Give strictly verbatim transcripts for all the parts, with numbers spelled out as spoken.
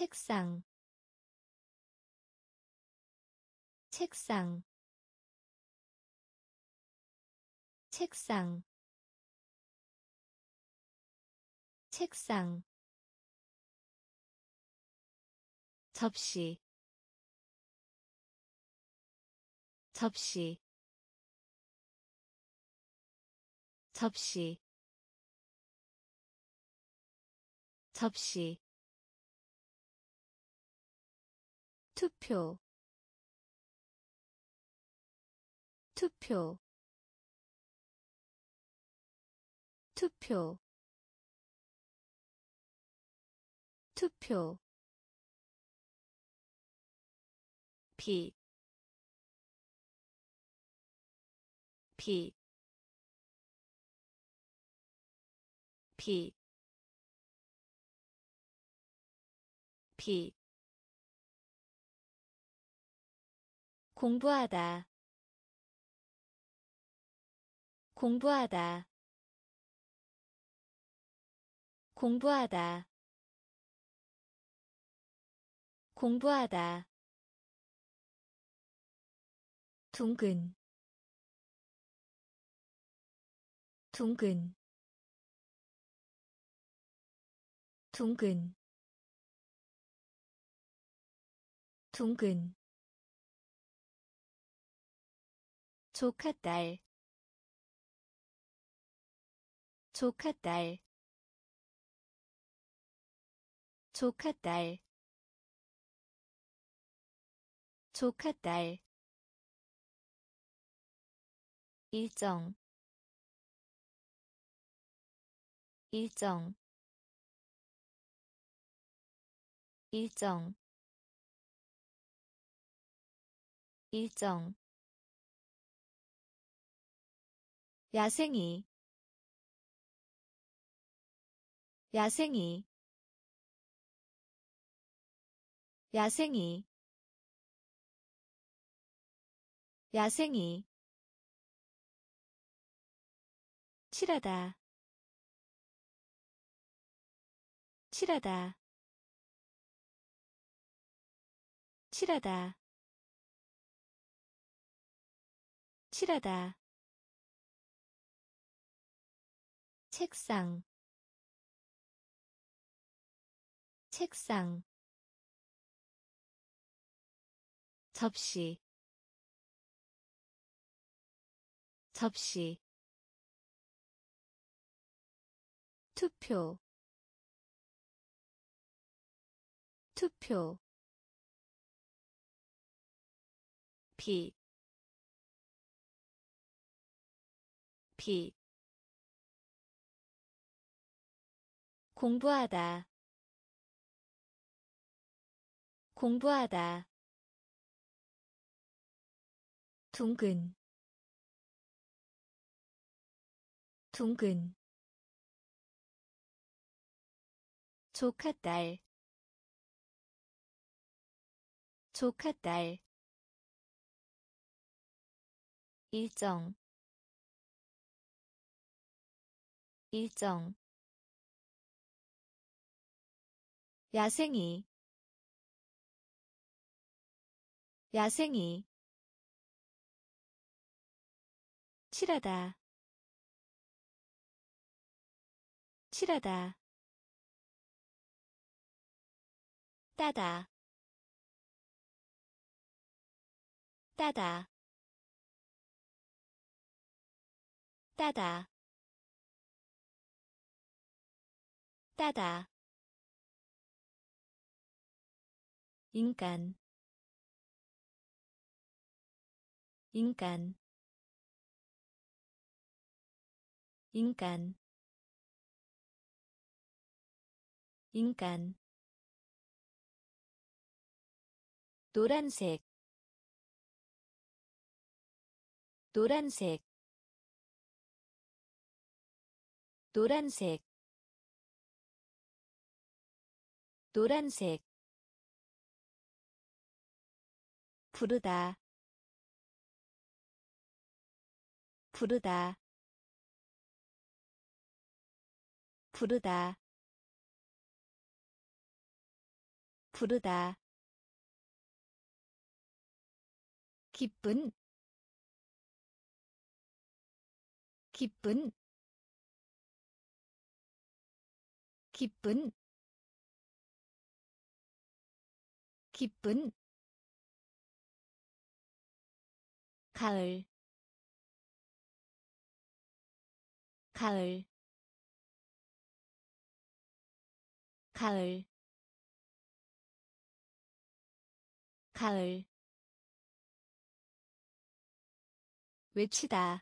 책상 책상 책상 책상 접시 접시 접시 접시 투표 투표 투표 투표 비, 비, 비, 비. 공부하다, 공부하다, 공부하다, 공부하다. 둥근, 둥근, 둥근, 둥근. 조카딸, 조카딸, 조카딸, 조카딸. 일정, 일정, 일정, 일정. 야생이, 야생이, 야생이, 야생이. 칠하다, 칠하다, 칠하다, 칠하다. 책상, 책상. 접시, 접시. 투표, 투표. 비, 비. 공부하다, 공부하다. 둥근, 둥근. 조카딸, 조카딸. 일정, 일정. 야생이, 야생이. 칠하다, 칠하다. 따다, 따다, 따다, 따다. 인간, 인간, 인간, 인간. 노란색, 노란색, 노란색, 노란색. 부르다, 부르다, 부르다, 부르다 기쁜 기쁜 기쁜 기쁜 가을 가을 가을 가을 외치다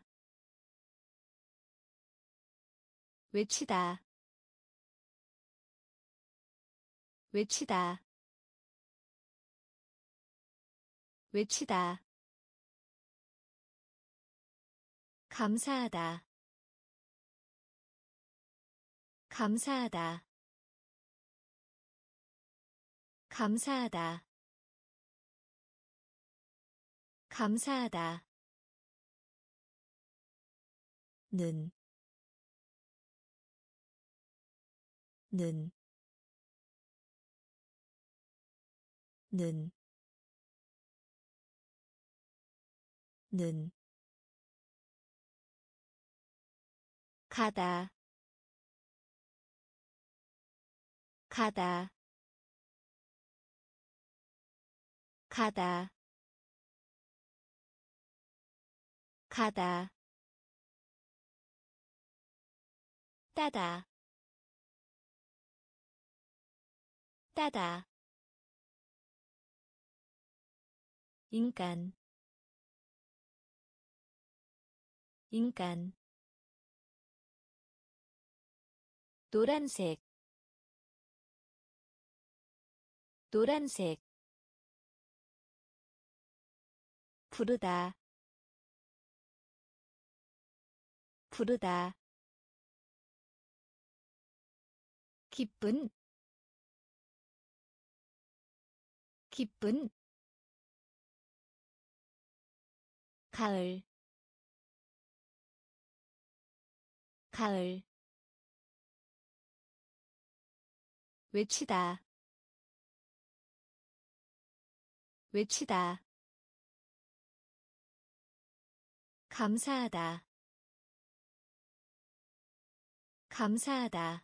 외치다 외치다 외치다 감사하다 감사하다 감사하다 감사하다 는, 는, 는, 는, 가다, 가다, 가다, 가다, 따다, 따다, 인간, 인간, 노란색, 노란색, 부르다, 부르다, 기쁜, 기쁜, 가을, 가을, 외치다, 외치다, 감사하다, 감사하다,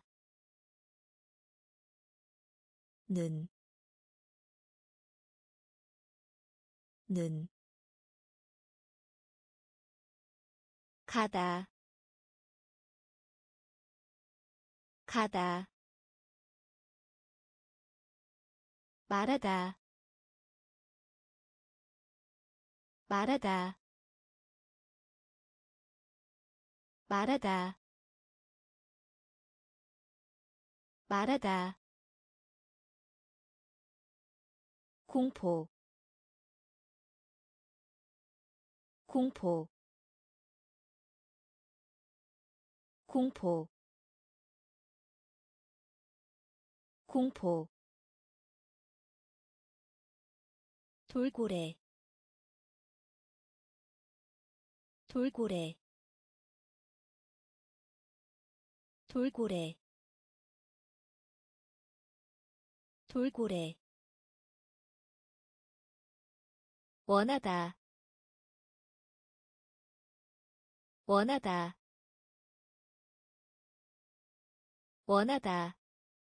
는, 는, 가다, 가다, 말하다, 말하다, 말하다, 말하다, 공포, 공포, 공포, 공포, 돌고래, 돌고래, 돌고래, 돌고래, 원하다, 원하다, 원하다,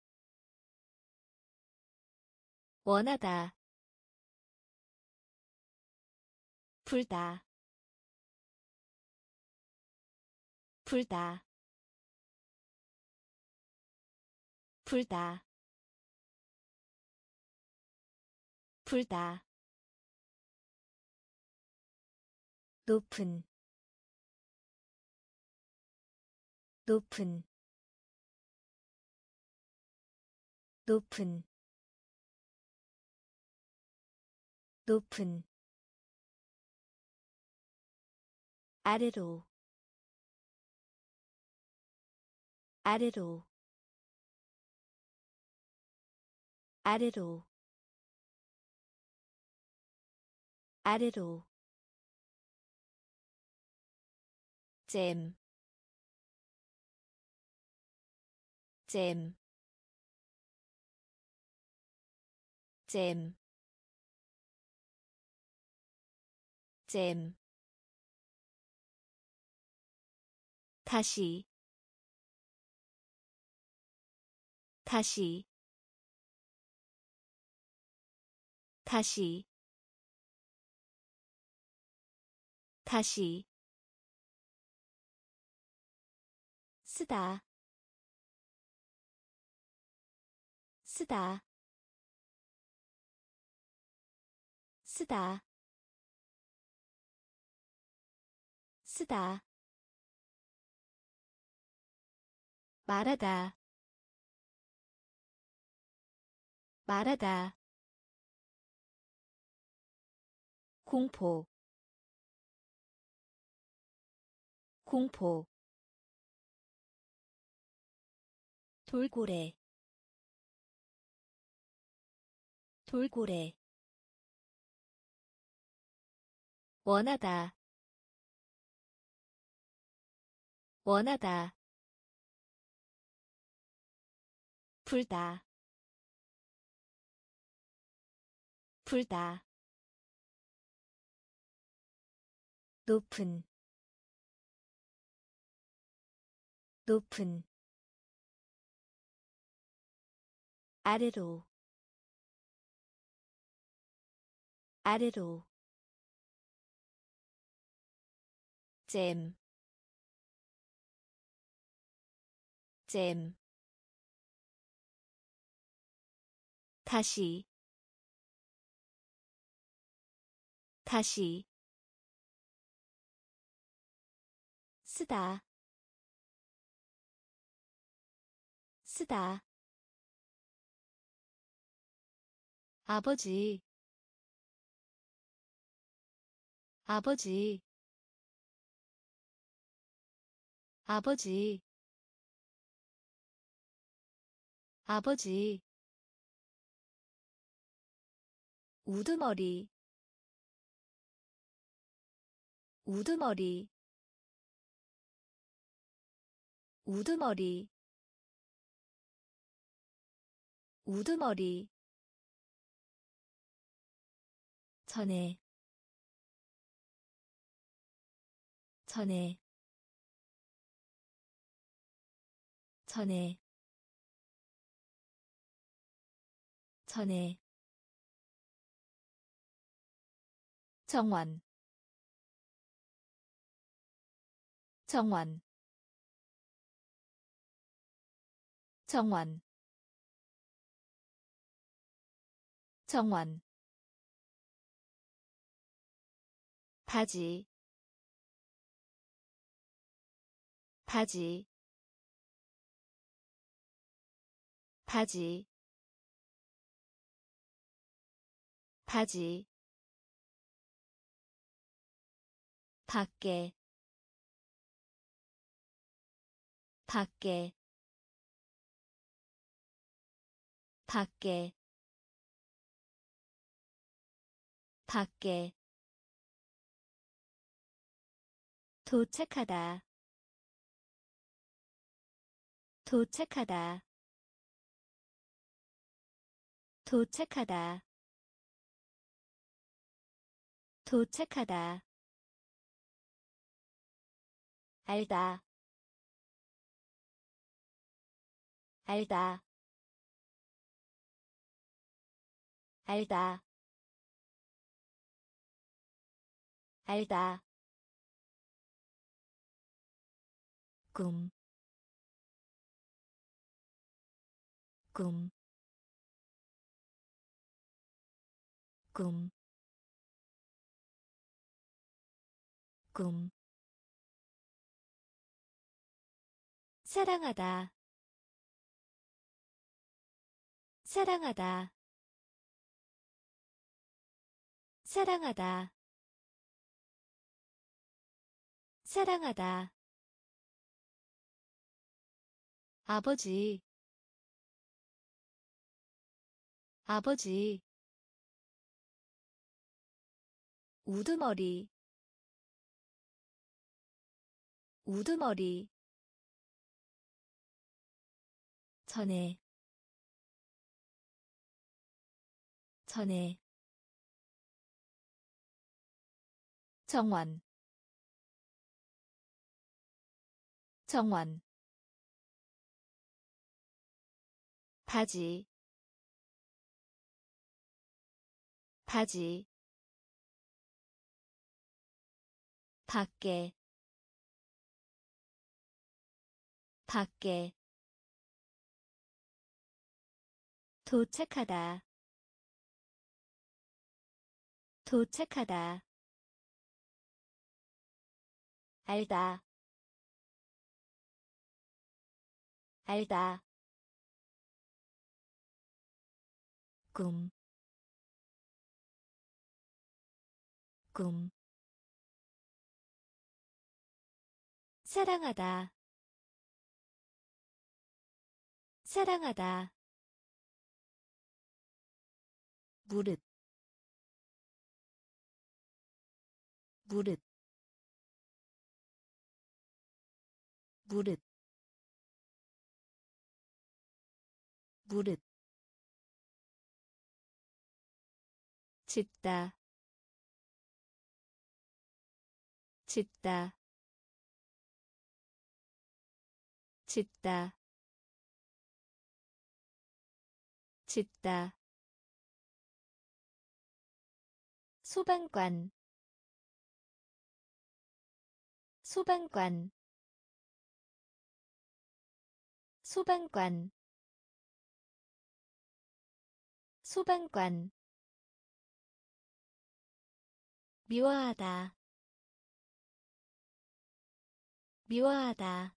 원하다, 불다, 불다, 불다, 불다, 높은, 높은, 높은, 높은, 아래로, 아래로, 아래로, 아래로, 잼, 잼, 잼, 잼, 다시, 다시, 다시, 다시, 쓰다, 쓰다, 쓰다, 쓰다, 말하다, 말하다, 공포, 공포, 돌고래, 돌고래, 원하다, 원하다, 불다, 불다, 높은, 높은, 아래로, 아래로, 잼, 잼, 다시, 다시, 쓰다, 쓰다, 아버지, 아버지, 아버지, 아버지, 우두머리, 우두머리, 우두머리, 우두머리, 전에, 전에, 전에, 전에, 정원, 정원, 정원, 정원, 바지, 바지, 바지, 바지, 밖에, 밖에, 밖에, 밖에, 도착하다, 도착하다, 도착하다, 도착하다, 알다, 알다, 알다, 알다, 꿈, 꿈, 꿈, 꿈, 사랑하다, 사랑하다, 사랑하다, 사랑하다, 아버지, 아버지, 우두머리, 우두머리, 전에, 전에 정원 정원 바지 바지 밖에 밖에 도착하다 도착하다 알다 알다 꿈, 꿈 사랑하다 사랑하다 무릇 무릇 무릇 무릇 짓다 짓다 짓다 짓다 소방관 소방관 소방관 소방관 미워하다 미워하다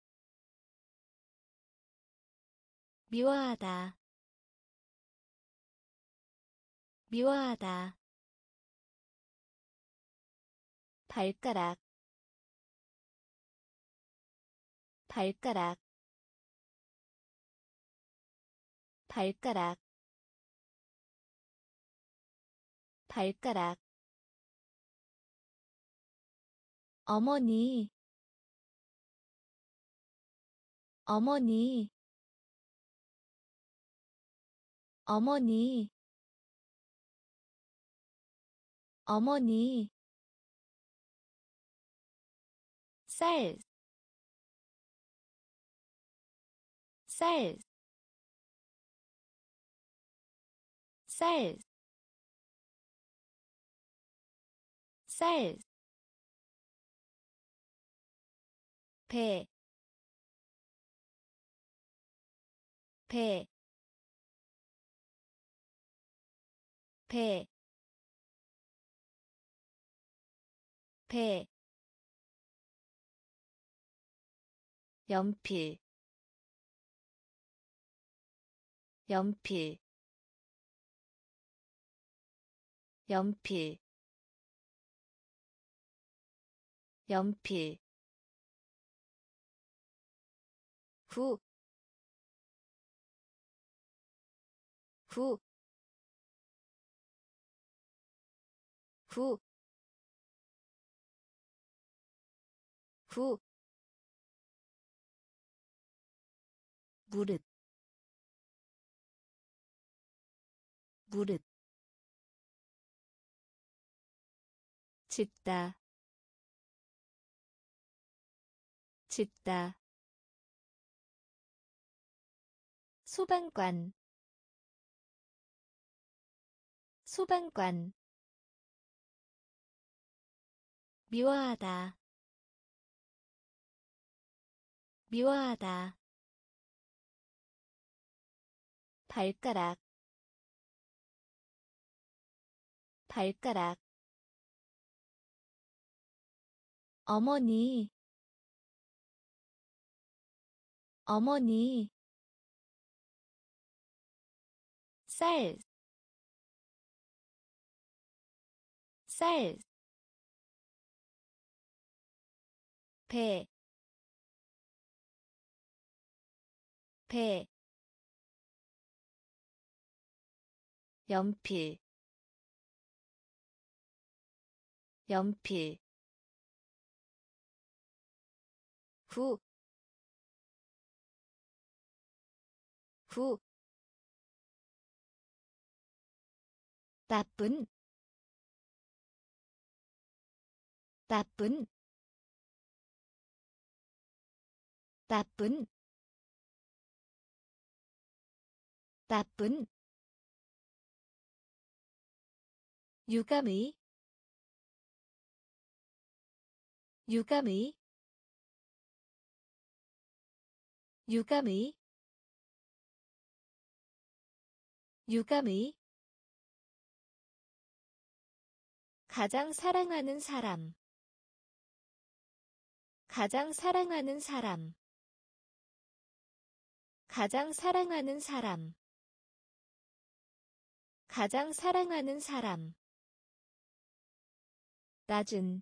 미워하다 미워하다 발가락 발가락 발가락 발가락 어머니 어머니 어머니 어머니 쌀, 쌀, 쌀, 쌀, 배, 배, 배, 배, 연필, 연필, 연필, 연필, 후, 후, 후, 후, 무릇, 무릇, 짓다, 짓다, 소방관, 소방관, 미워하다, 미워하다, 발가락, 발가락, 어머니, 어머니, 쌀, 쌀, 배, 배, 연필, 연필, 후, 후, 나쁜 나쁜 나쁜 나쁜 유감의 유감의 유감의 유감의 가장 사랑하는 사람 가장 사랑하는 사람 가장 사랑하는 사람 가장 사랑하는 사람 낮은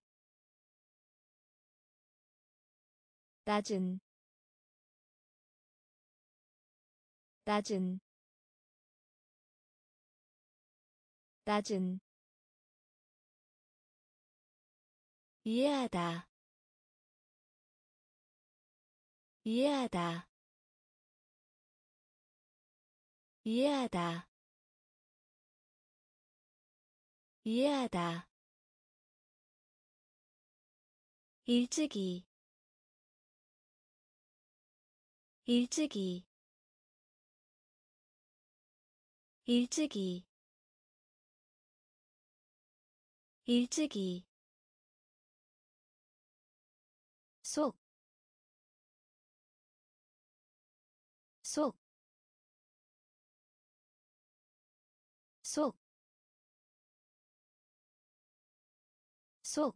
낮은 낮은 낮은 이해하다 이해하다 이해하다 이해하다 일찍이 일찍이 일찍이 일찍이 속, 속, 속, 속,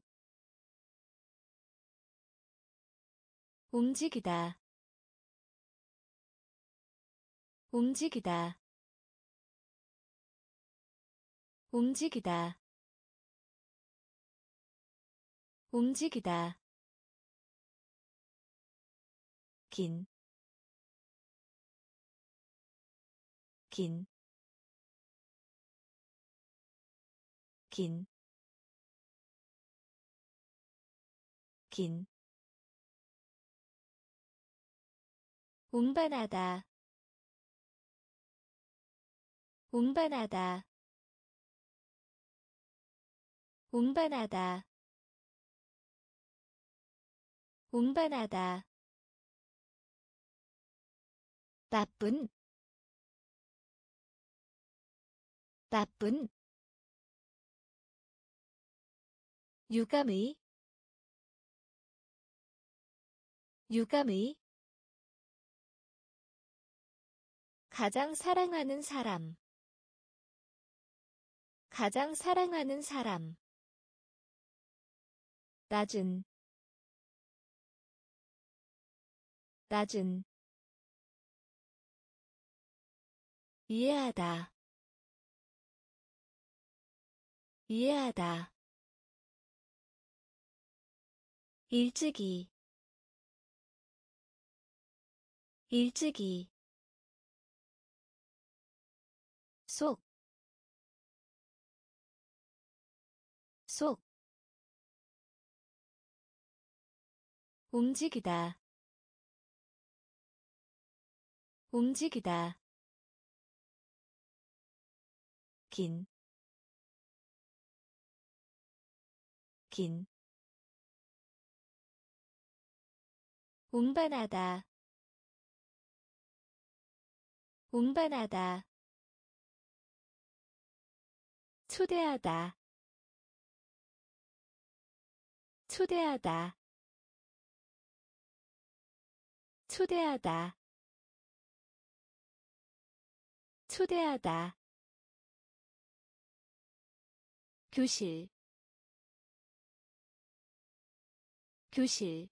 움직이다, 움직이다, 움직이다, 움직이다, 긴, 긴, 긴, 긴, 운반하다, 운반하다, 운반하다, 운반하다, 나쁜, 나쁜, 유감의, 유감의, 가장 사랑하는 사람, 가장 사랑하는 사람, 낮은, 낮은, 이해하다, 이해하다, 일찍이, 일찍이, 속, 속, 움직이다, 움직이다, 긴, 긴, 운반하다, 운반하다, 초대하다, 초대하다, 초대하다, 초대하다, 교실, 교실,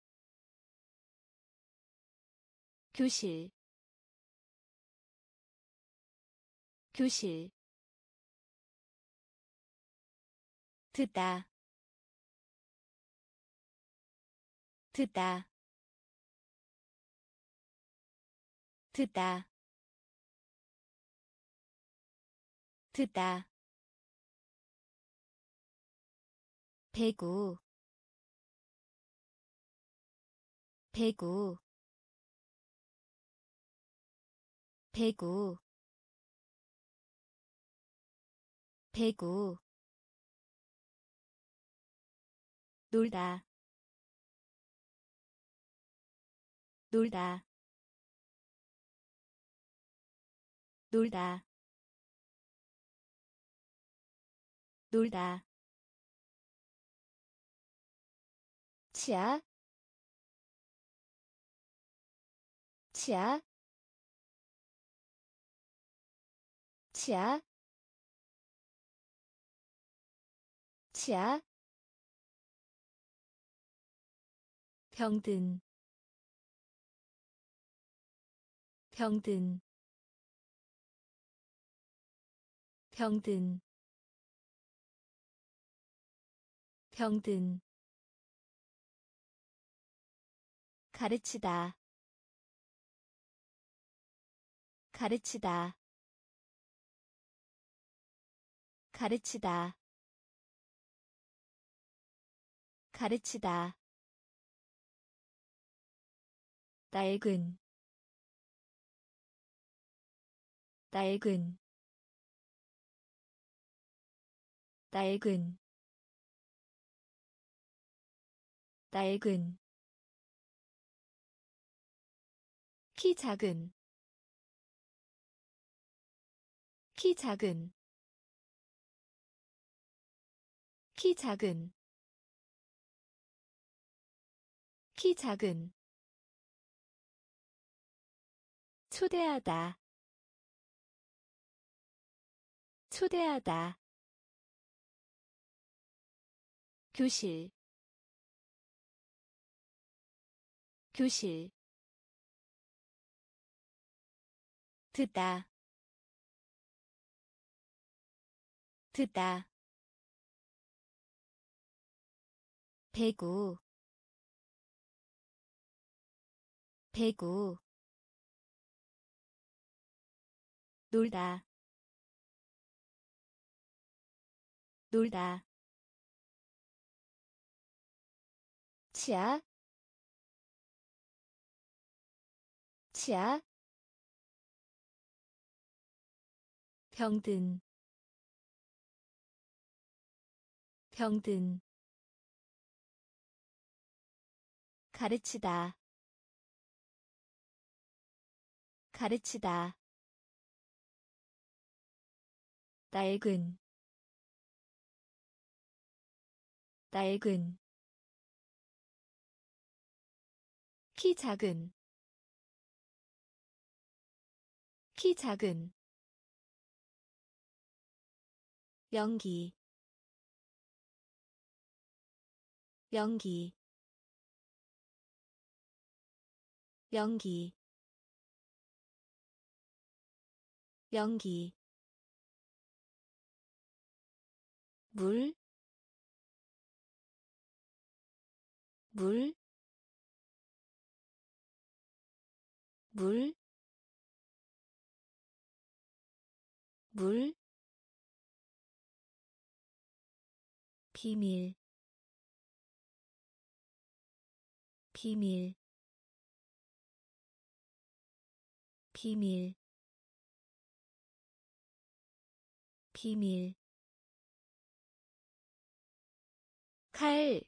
교실, 교실, 듣다, 듣다, 듣다, 듣다, 배구, 배구, 배구, 배구 놀다 놀다 놀다 놀다 치아 치아 치아 치아 병든 병든 병든 병든 가르치다 가르치다 가르치다 가르치다 낡은 낡은 낡은 낡은 키 작은 키 작은 키 작은 키 작은 초대하다 초대하다 교실 교실 듣다 듣다 배구 배구 놀다 놀다 치아 치아 병든 병든 가르치다 가르치다 낡은 낡은 키 작은 키 작은 연기 연기 연기 연기 물, 물, 물, 물, 비밀, 비밀, 비밀, 비밀, 칼,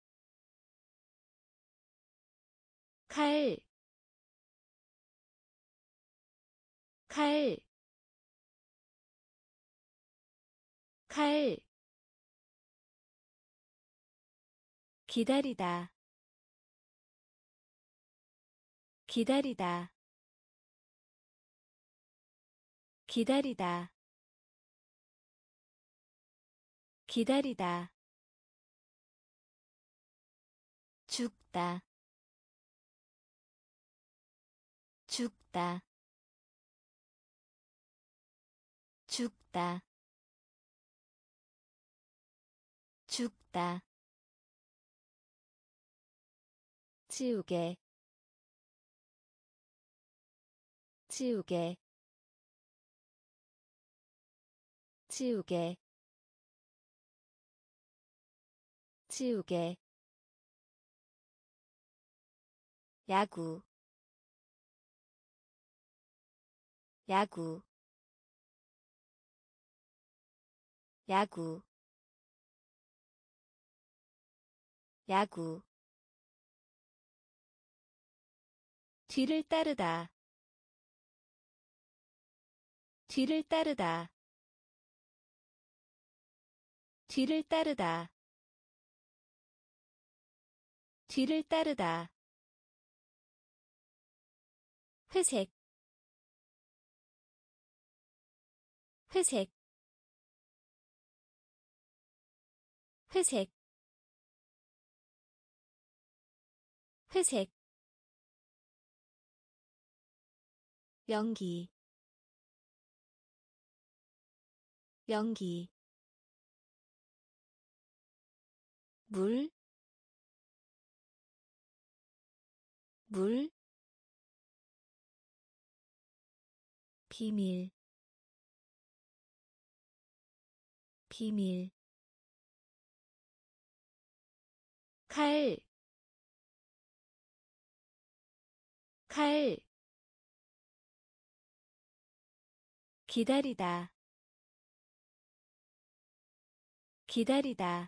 칼, 칼, 칼, 기다리다, 기다리다, 기다리다, 기다리다, 죽다, 죽다, 죽다, 죽다, 지우개, 지우개, 지우개, 지우개, 야구, 야구, 야구 야구 뒤를 따르다 뒤를 따르다 뒤를 따르다 뒤를 따르다 회색 회색 회색 회색 연기 연기 물, 물, 비밀, 비밀, 칼, 칼, 기다리다, 기다리다,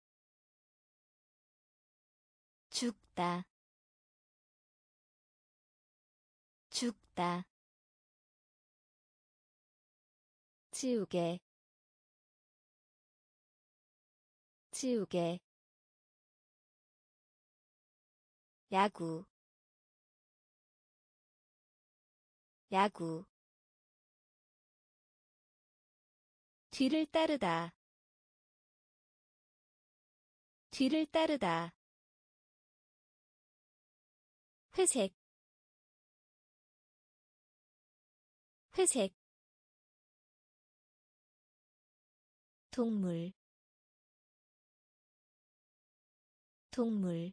죽다, 죽다, 지우개, 지우개, 야구, 야구, 뒤를 따르다, 뒤를 따르다, 회색, 회색, 동물, 동물,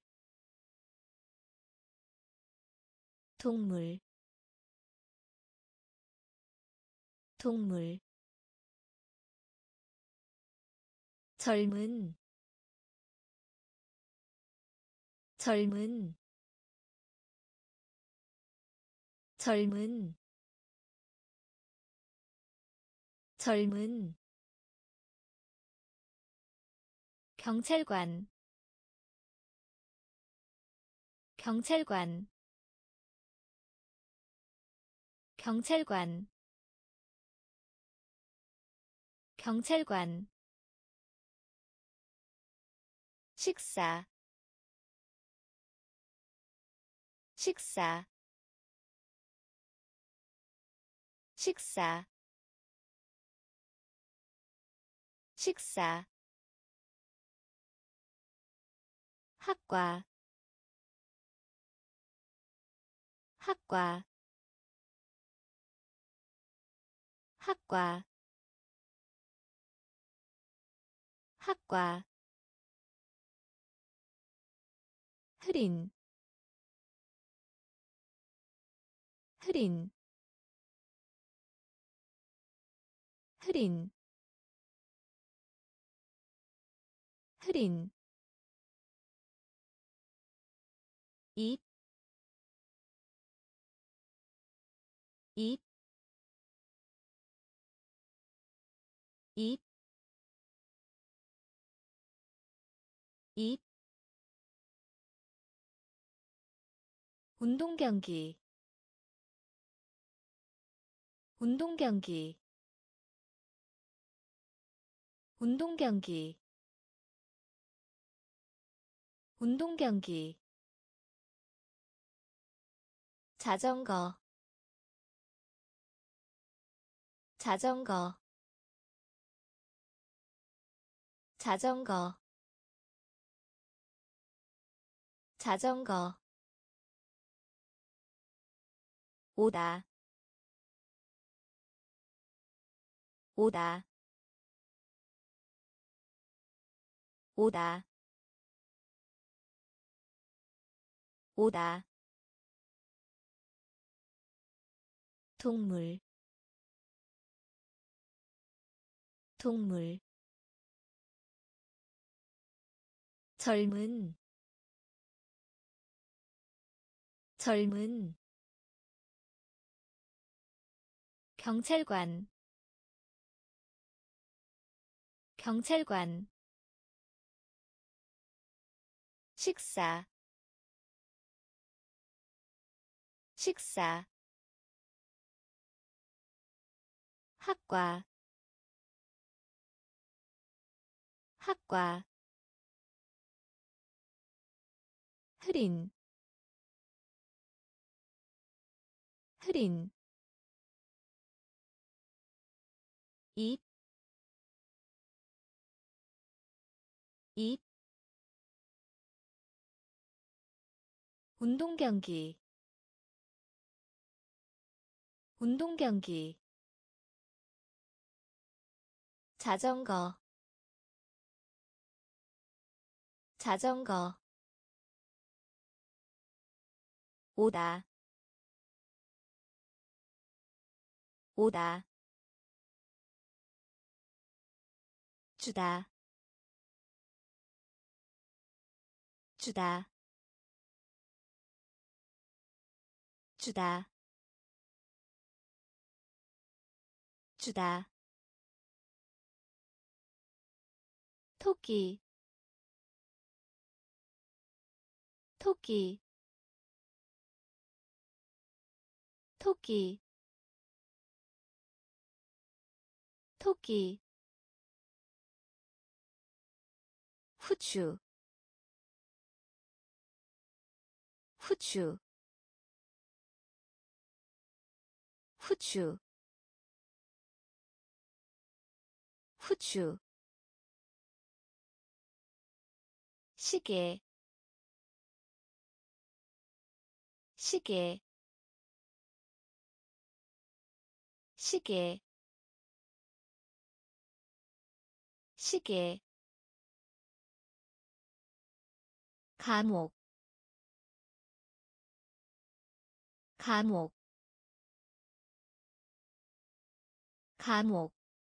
동물, 동물, 젊은, 젊은, 젊은, 젊은, 경찰관, 경찰관, 경찰관, 경찰관, 식사, 식사, 식사, 식사, 학과, 학과, 학과, 학과, 흐린, 흐린, 흐린, 흐린, 입, 입, 입, 입, 운동경기, 운동경기, 운동경기, 운동경기, 자전거, 자전거, 자전거, 자전거, 오다, 오다, 오다, 오다, 동물, 동물, 젊은, 젊은, 경찰관, 경찰관 식사 식사 학과 학과 흐린 흐린 입, 입 운동경기 운동경기 자전거 자전거 오다 오다 주다 주다 주다 주다 토끼 토끼 토끼 토끼 후추 후추 후추 후추 시계 시계 시계 시계 감옥 감옥 감옥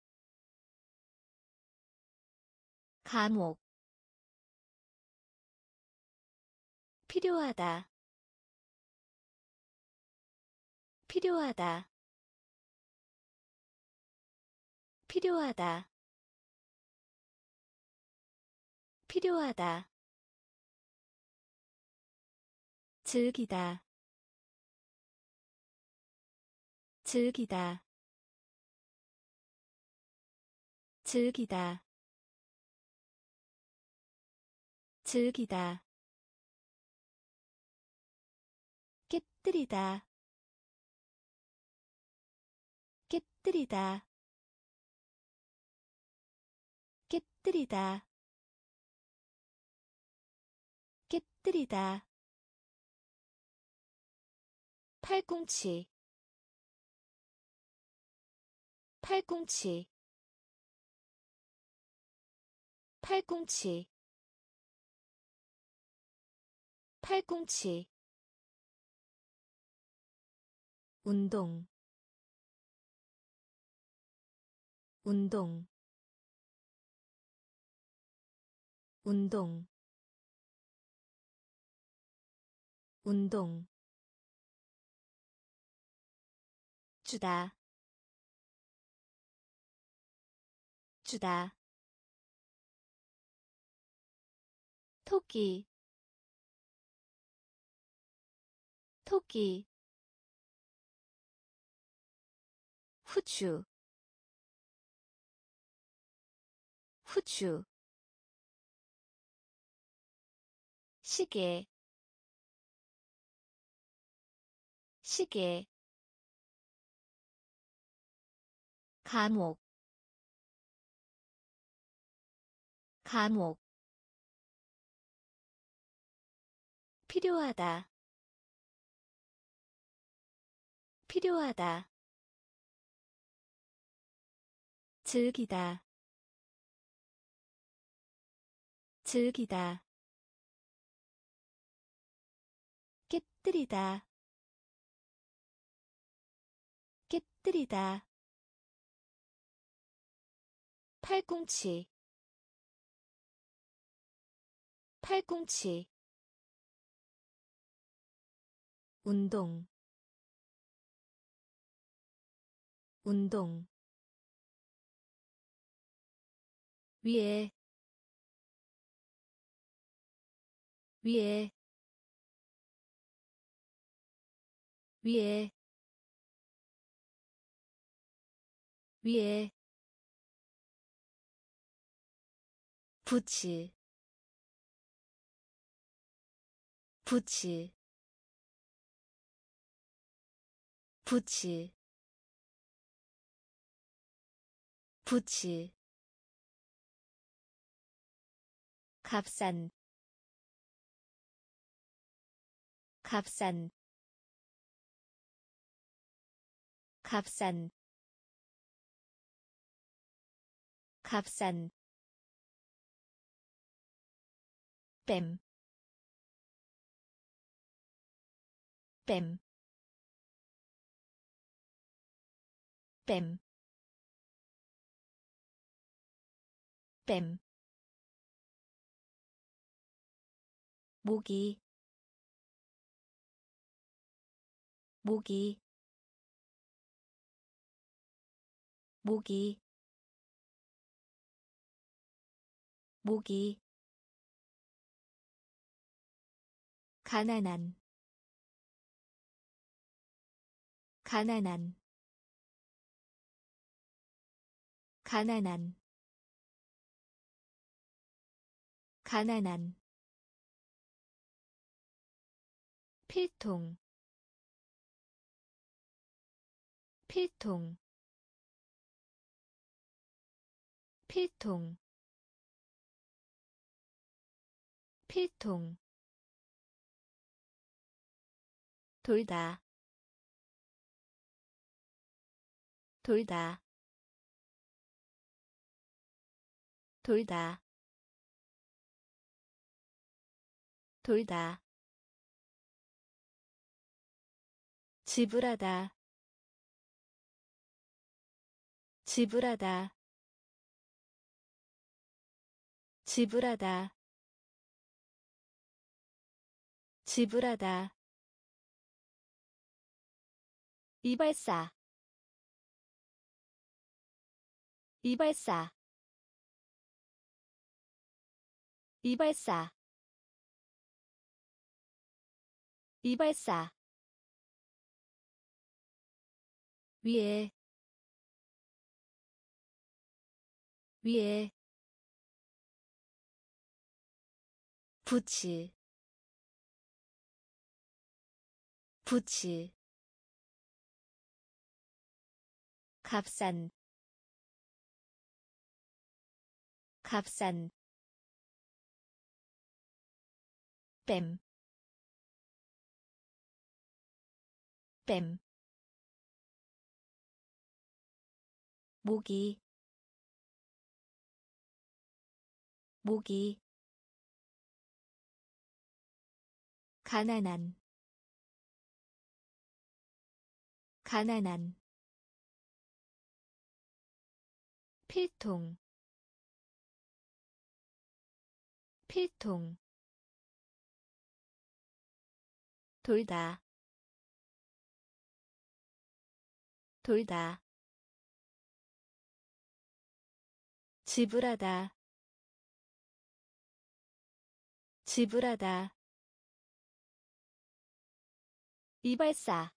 감옥 필요하다 필요하다 필요하다 필요하다 즐기다 즐기다 즐기다 즐기다 깨뜨리다 깨뜨리다 깨뜨리다 깨뜨리다 팔꿈치 팔꿈치 팔꿈치 팔꿈치 운동 운동 운동 운동 주다 주다 토끼 토끼 후추 후추 시계 시계 감옥 감옥 필요하다 필요하다 즐기다 즐기다 깨뜨리다 깨뜨리다 팔꿈치 팔꿈치 운동 운동 위에 위에 위에 위에 부치 부치 부치 부치 값싼 값싼 값싼 값싼 뱀 뱀 뱀 뱀 모기 모기 모기 모기 가난한 가난한 가난한 가난한 필통 필통 필통 필통 돌다 돌다 돌다 돌다 지불하다 지불하다 지불하다 지불하다 이발사 이발사 이발사 이발사 위에 위에 부치 부치 값싼 값싼 뱀 뱀 모기 모기 가난한 가난한 필통 필통 돌다 돌다 지불하다 지불하다 이발사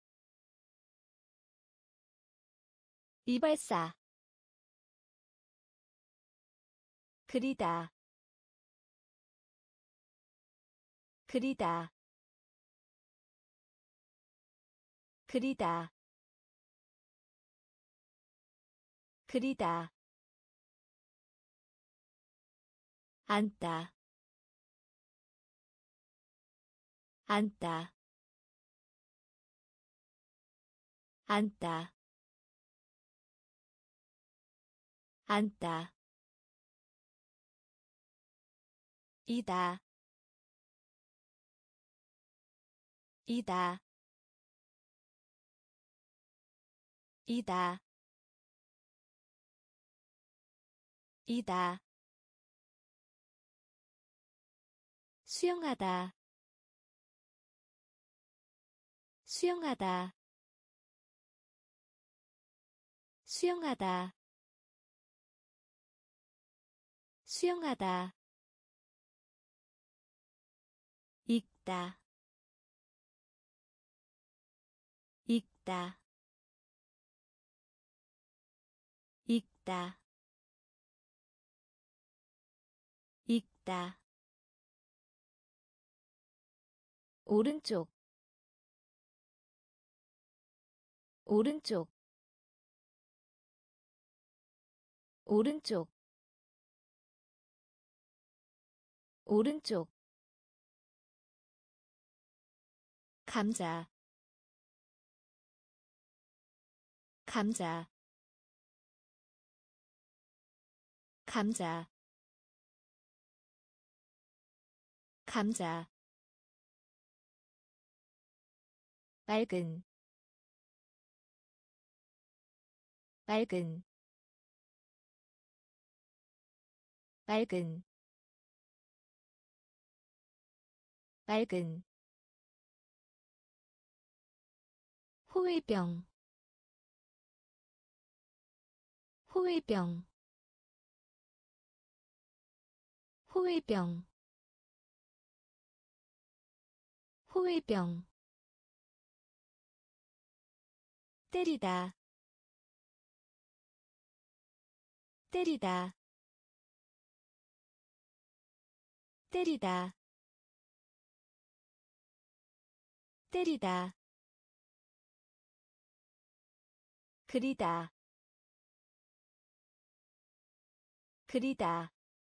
이발사 그리다 그리다 그리다 그리다 앉다 앉다 앉다 앉다 이다 이다 이다 이다 수영하다 수영하다 수영하다 수영하다 읽다 읽다 읽다 읽다 오른쪽 오른쪽 오른쪽 오른쪽 감자 감자 감자 감자 맑은 맑은 맑은 맑은 호위병 호위병 호위병 호위병 때리다 때리다 때리다 때리다 그리다 그리다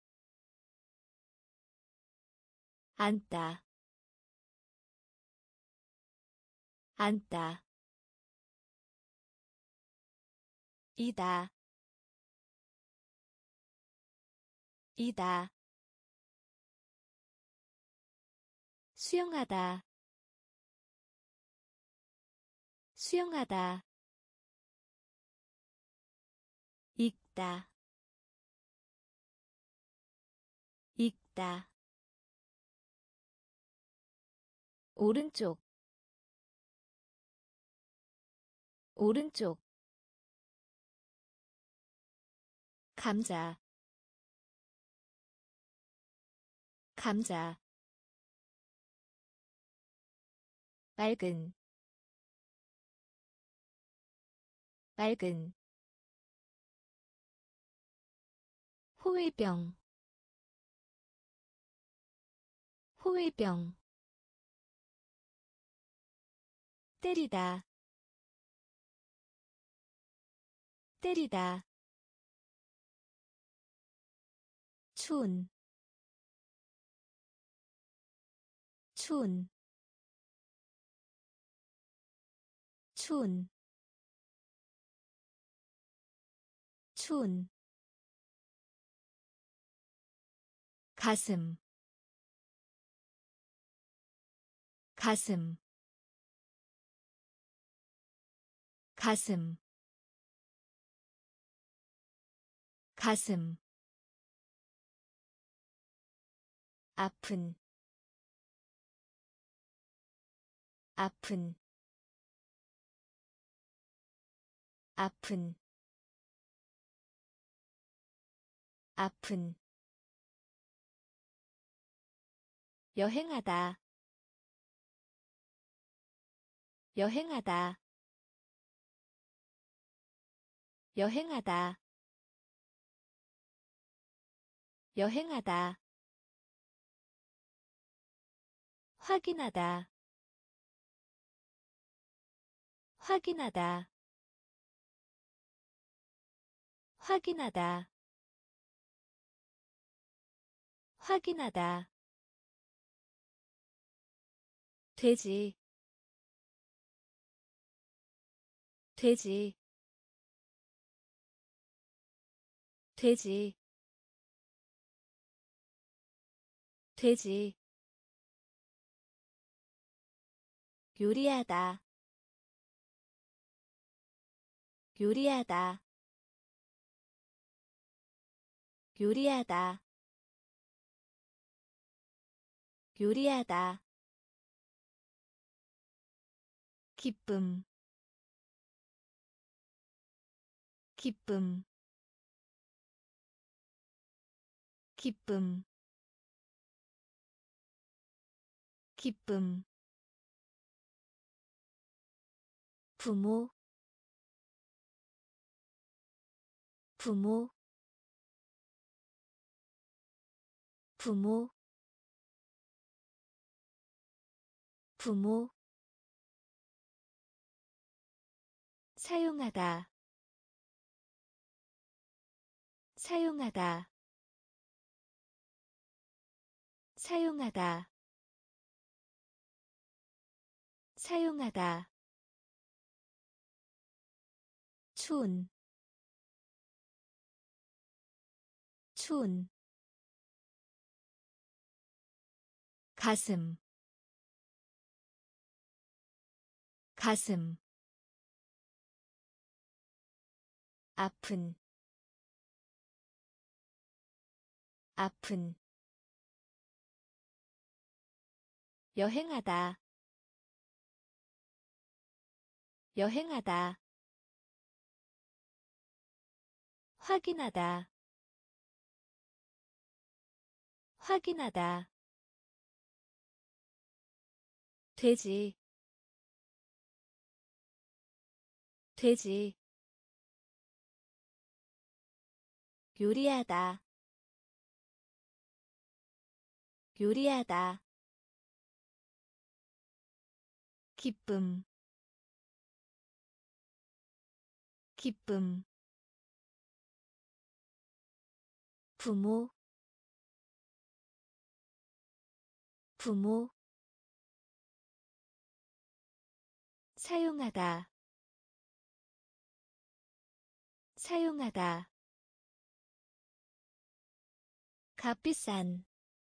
앉다 앉다 이다 이다 수영하다 수영하다 읽다 읽다 오른쪽 오른쪽 감자 감자 맑은 맑은 호위병 호위병 때리다 때리다 추운 추운 추운 추운 가슴 가슴 가슴 가슴 아픈 아픈 아픈 아픈 여행하다 여행하다 여행하다 여행하다 확인하다 확인하다 확인하다 확인하다 돼지 돼지 돼지 돼지 요리하다 요리하다 요리하다 요리하다 기쁨 기쁨 기쁨 기쁨 부모 부모 부모 부모 사용하다 사용하다 사용하다 사용하다 추운 추운 가슴 가슴 아픈 아픈 여행하다 여행하다 확인하다 확인하다 돼지 돼지 요리하다 요리하다 기쁨 기쁨 부모 부모 사용하다 사용하다 값비싼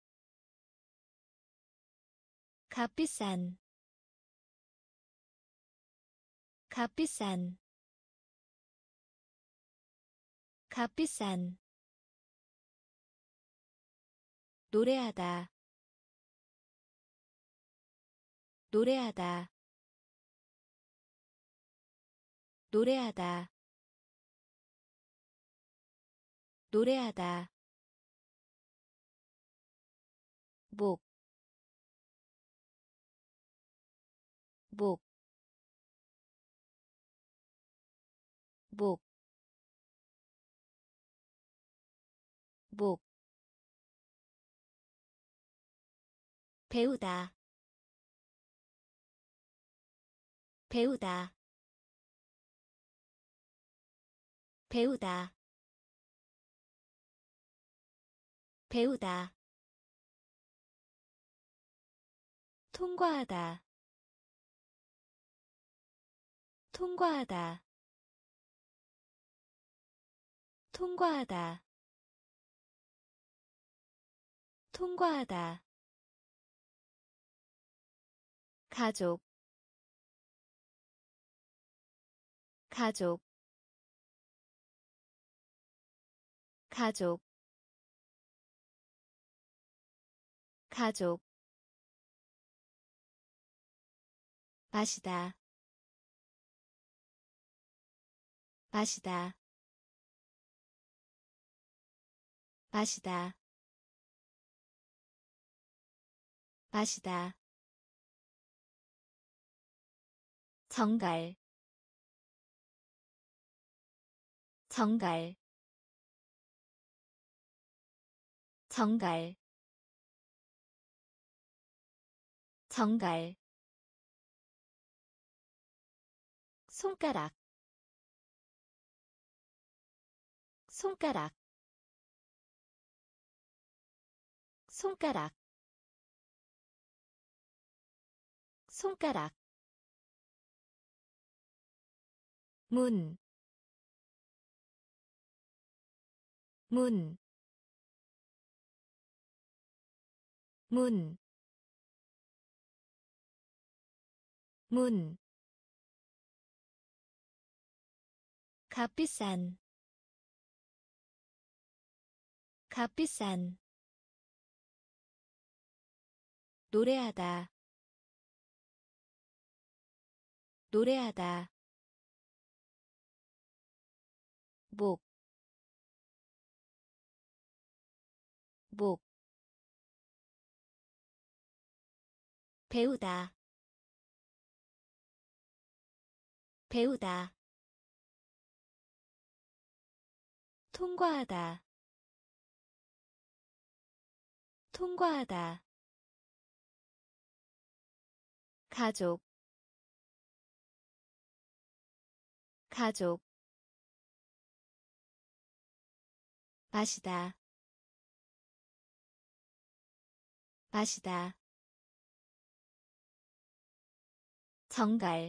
값비싼 값비싼 값비싼 노래하다 노래하다 노래하다 노래하다 목, 목, 목, 목 배우다 배우다 배우다 배우다 통과하다 통과하다 통과하다 통과하다 가족 가족 가족 가족 마시다 마시다 마시다 마시다 정갈 정갈 정갈 정갈 손가락 손가락 손가락 손가락 문, 문, 문, 문 값비싼 값비싼 노래하다 노래하다 목, 목 배우다 배우다 통과하다 통과하다 가족 가족 마시다 마시다 정갈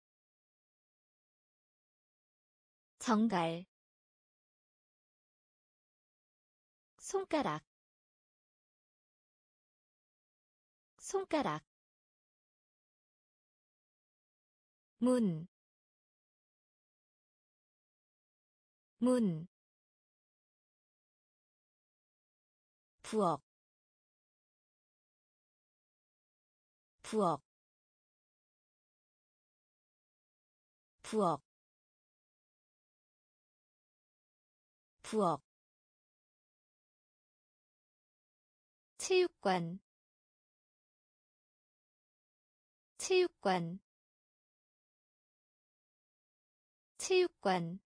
정갈 손가락 손가락 문, 문, 부엌, 부엌, 부엌, 부엌, 체육관, 체육관, 체육관,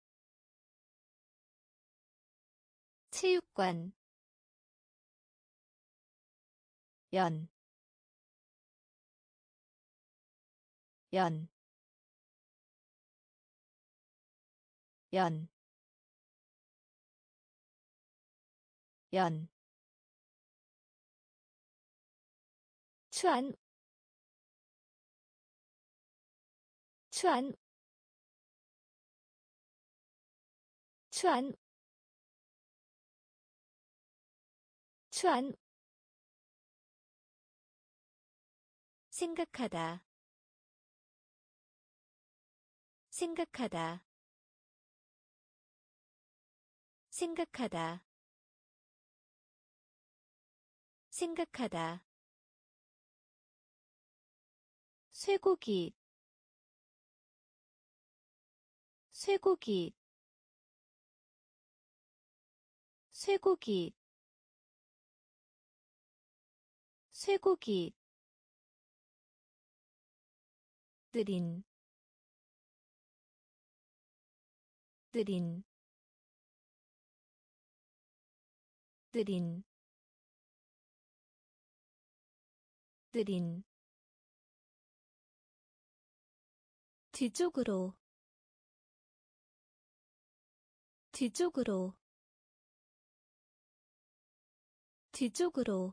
체육관, 연, 연, 연, 연, 추안, 추안, 추안, 추안, 생각하다, 생각하다, 생각하다, 생각하다, 쇠고기, 쇠고기, 쇠고기, 쇠고기, 느린, 느린, 느린, 느린, 뒤쪽으로, 뒤쪽으로, 뒤쪽으로,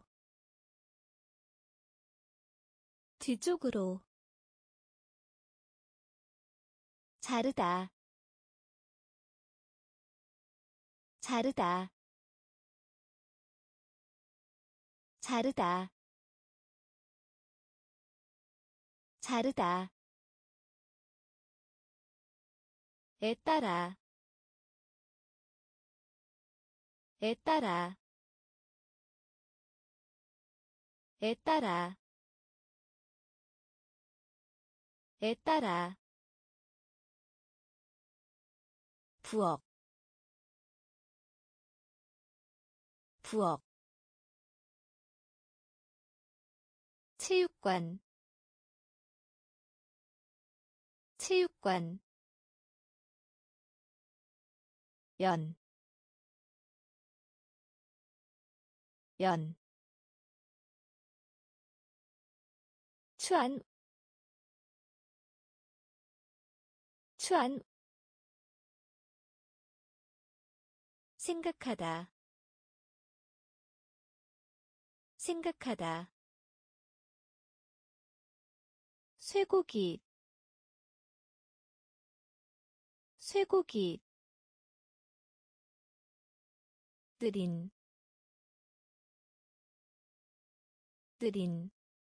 뒤쪽으로, 자르다, 자르다, 자르다, 자르다, 에 따라, 에 따라, 에 따라, 에 따라, 부엌, 부엌, 체육관, 체육관, 연, 연, 추안, 추안, 생각하다, 생각하다, 쇠고기, 쇠고기, 느린, 느린,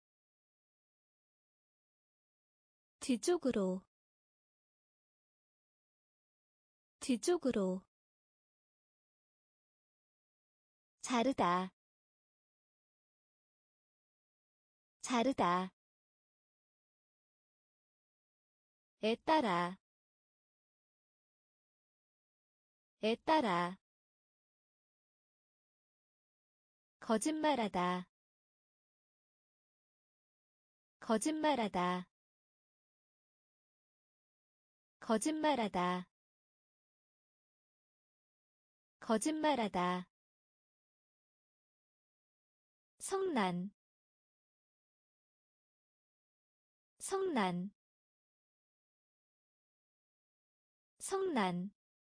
뒤쪽으로, 뒤쪽으로, 자르다, 자르다, 에 따라, 에 따라, 거짓말하다 거짓말하다 거짓말하다 거짓말하다 성난 성난 성난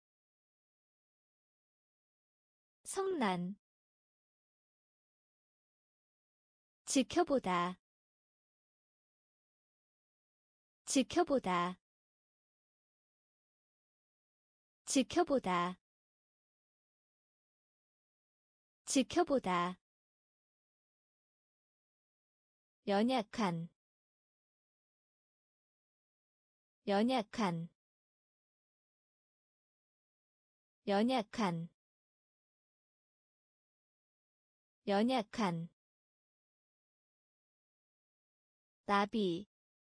성난 지켜보다 지켜보다 지켜보다 지켜보다 연약한 연약한 연약한 연약한 나비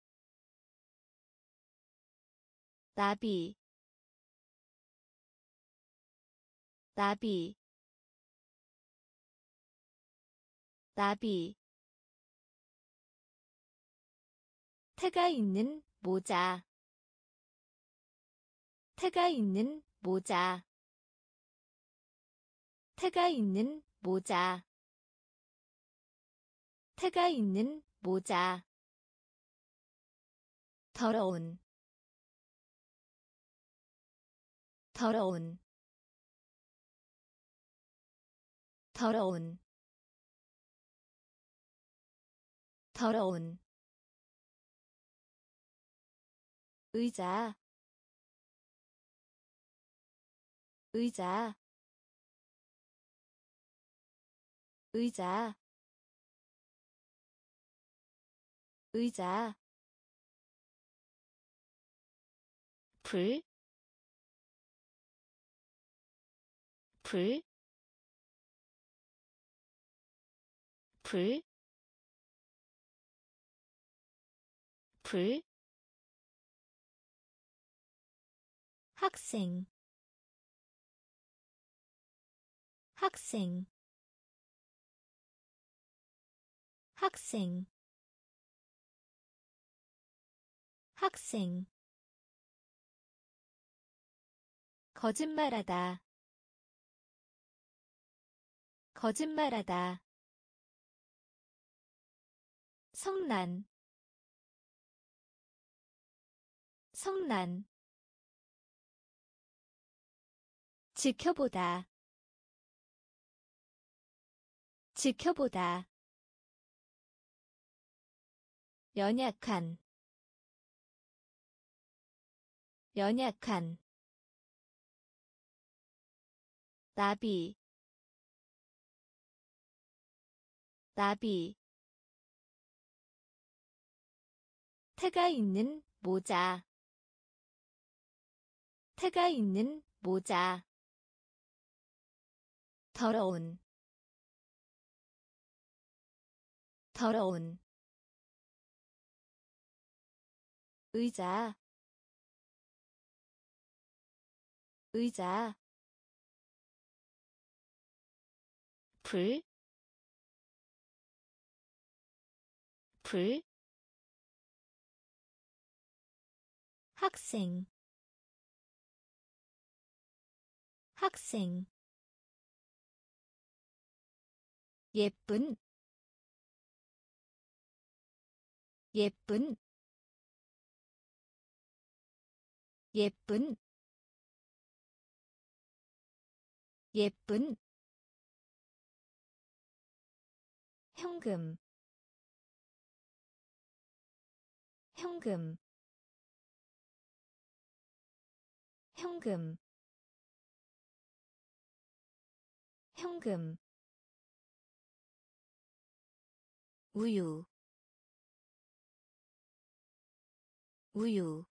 나비 나비 나비 태가 있는 모자 태가 있는 모자 태가 있는 모자 태가 있는 모자 더러운 더러운 더러운 더러운 의자 의자 의자 의자 불, 불, 불, 불, 학생, 학생, 학생, 학생 거짓말하다 거짓말하다 성난 성난 지켜보다 지켜보다 연약한 연약한 나비 나비 태가 있는 모자 태가 있는 모자 더러운 더러운 의자 의자 불, 불, 학생, 학생, 예쁜, 예쁜, 예쁜, 예쁜, 현금, 현금, 현금, 현금, 우유, 우유,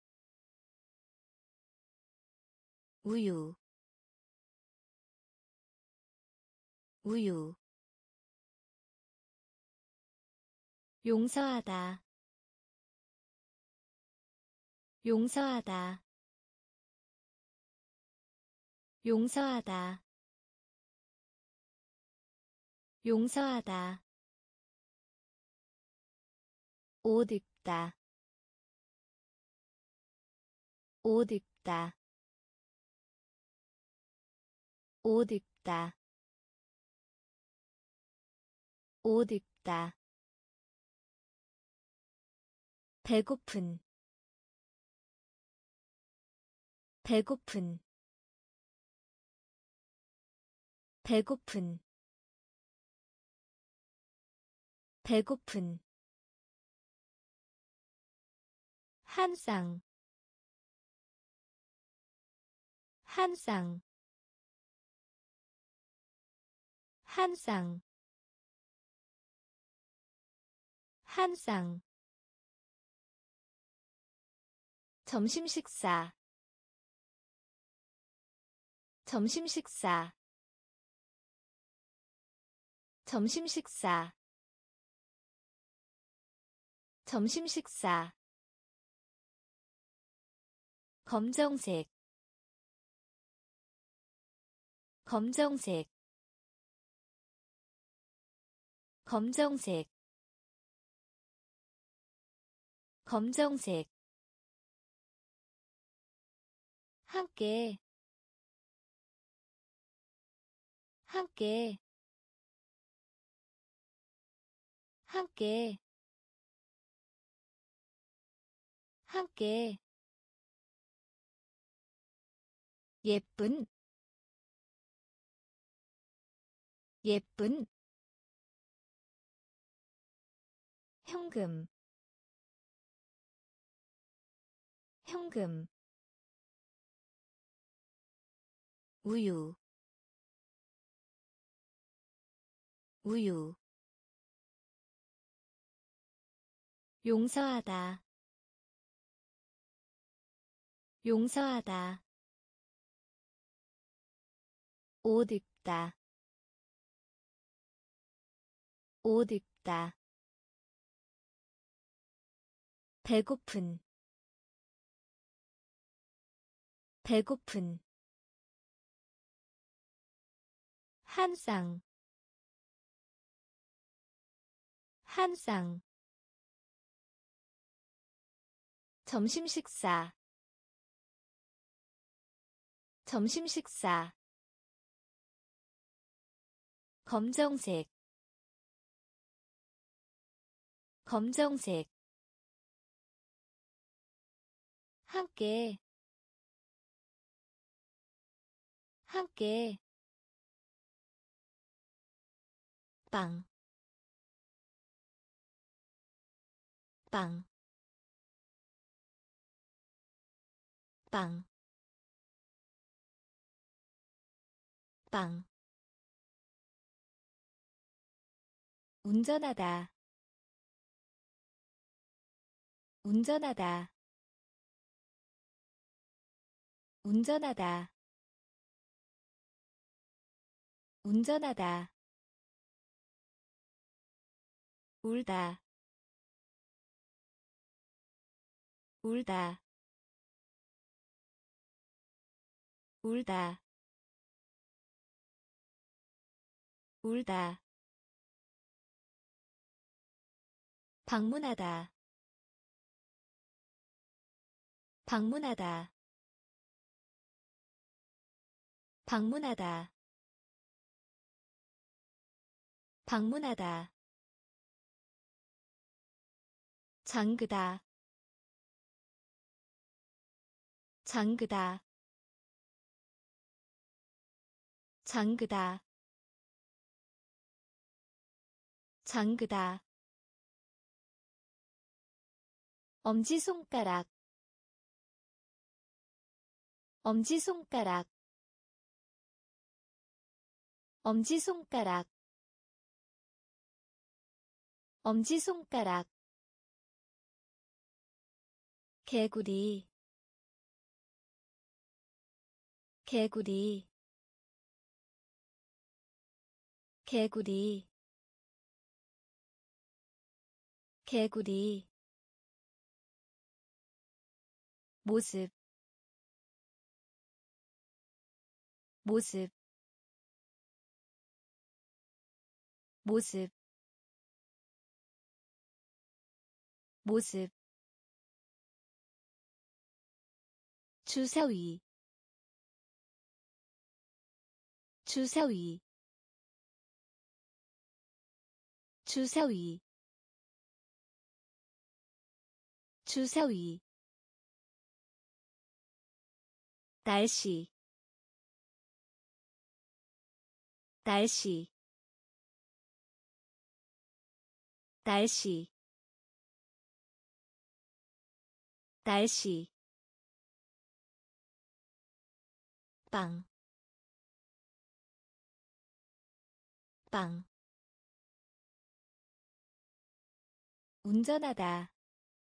우유, 우유, 용서하다, 용서하다, 용서하다, 용서하다. 옷 입다. 옷 입다. 옷 입다. 옷 입다. 배고픈 배고픈 배고픈 배고픈 한 쌍 한 쌍 한 쌍 한 쌍 점심 식사 점심 식사 점심 식사 점심 식사 검정색 검정색 검정색 검정색 함께 함께 함께 함께 예쁜 예쁜 현금 현금 우유 우유 용서하다 용서하다 옷 입다 옷 입다 배고픈 배고픈 한 쌍 한 쌍 점심 식사 점심 식사 검정색 검정색 함께 함께 빵, 빵, 빵, 빵. 운전하다, 운전하다, 운전하다, 운전하다. 울다, 울다, 울다, 울다. 방문하다, 방문하다, 방문하다, 방문하다. 잠그다, 잠그다, 잠그다, 잠그다. 엄지손가락, 엄지손가락, 엄지손가락, 엄지손가락. 개구리, 개구리, 개구리, 개구리. 모습, 모습, 모습 모습 주사위 주사위 주사위 주사위 날씨 날씨 날씨 날씨 빵, 빵, 운전하다,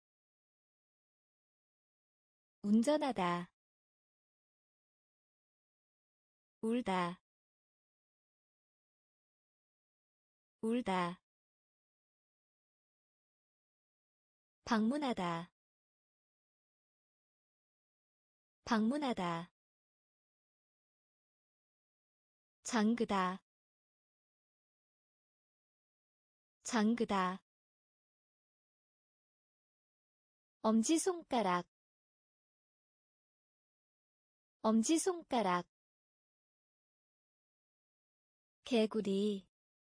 운전하다, 울다, 울다, 방문하다, 방문하다, 잠그다, 잠그다, 엄지손가락, 엄지손가락, 개구리,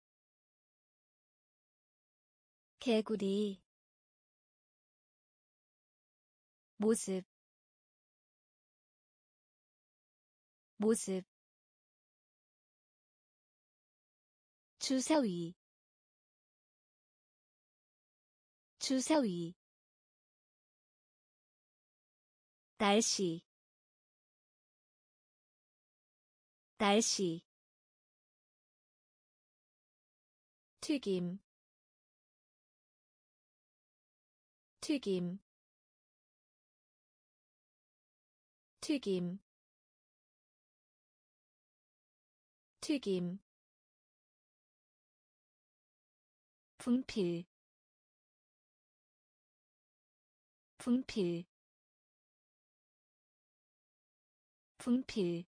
개구리, 모습, 모습, 주사위, 주사위, 날씨, 날씨, 튀김, 튀김, 튀김, 튀김, 분필, 분필, 분필,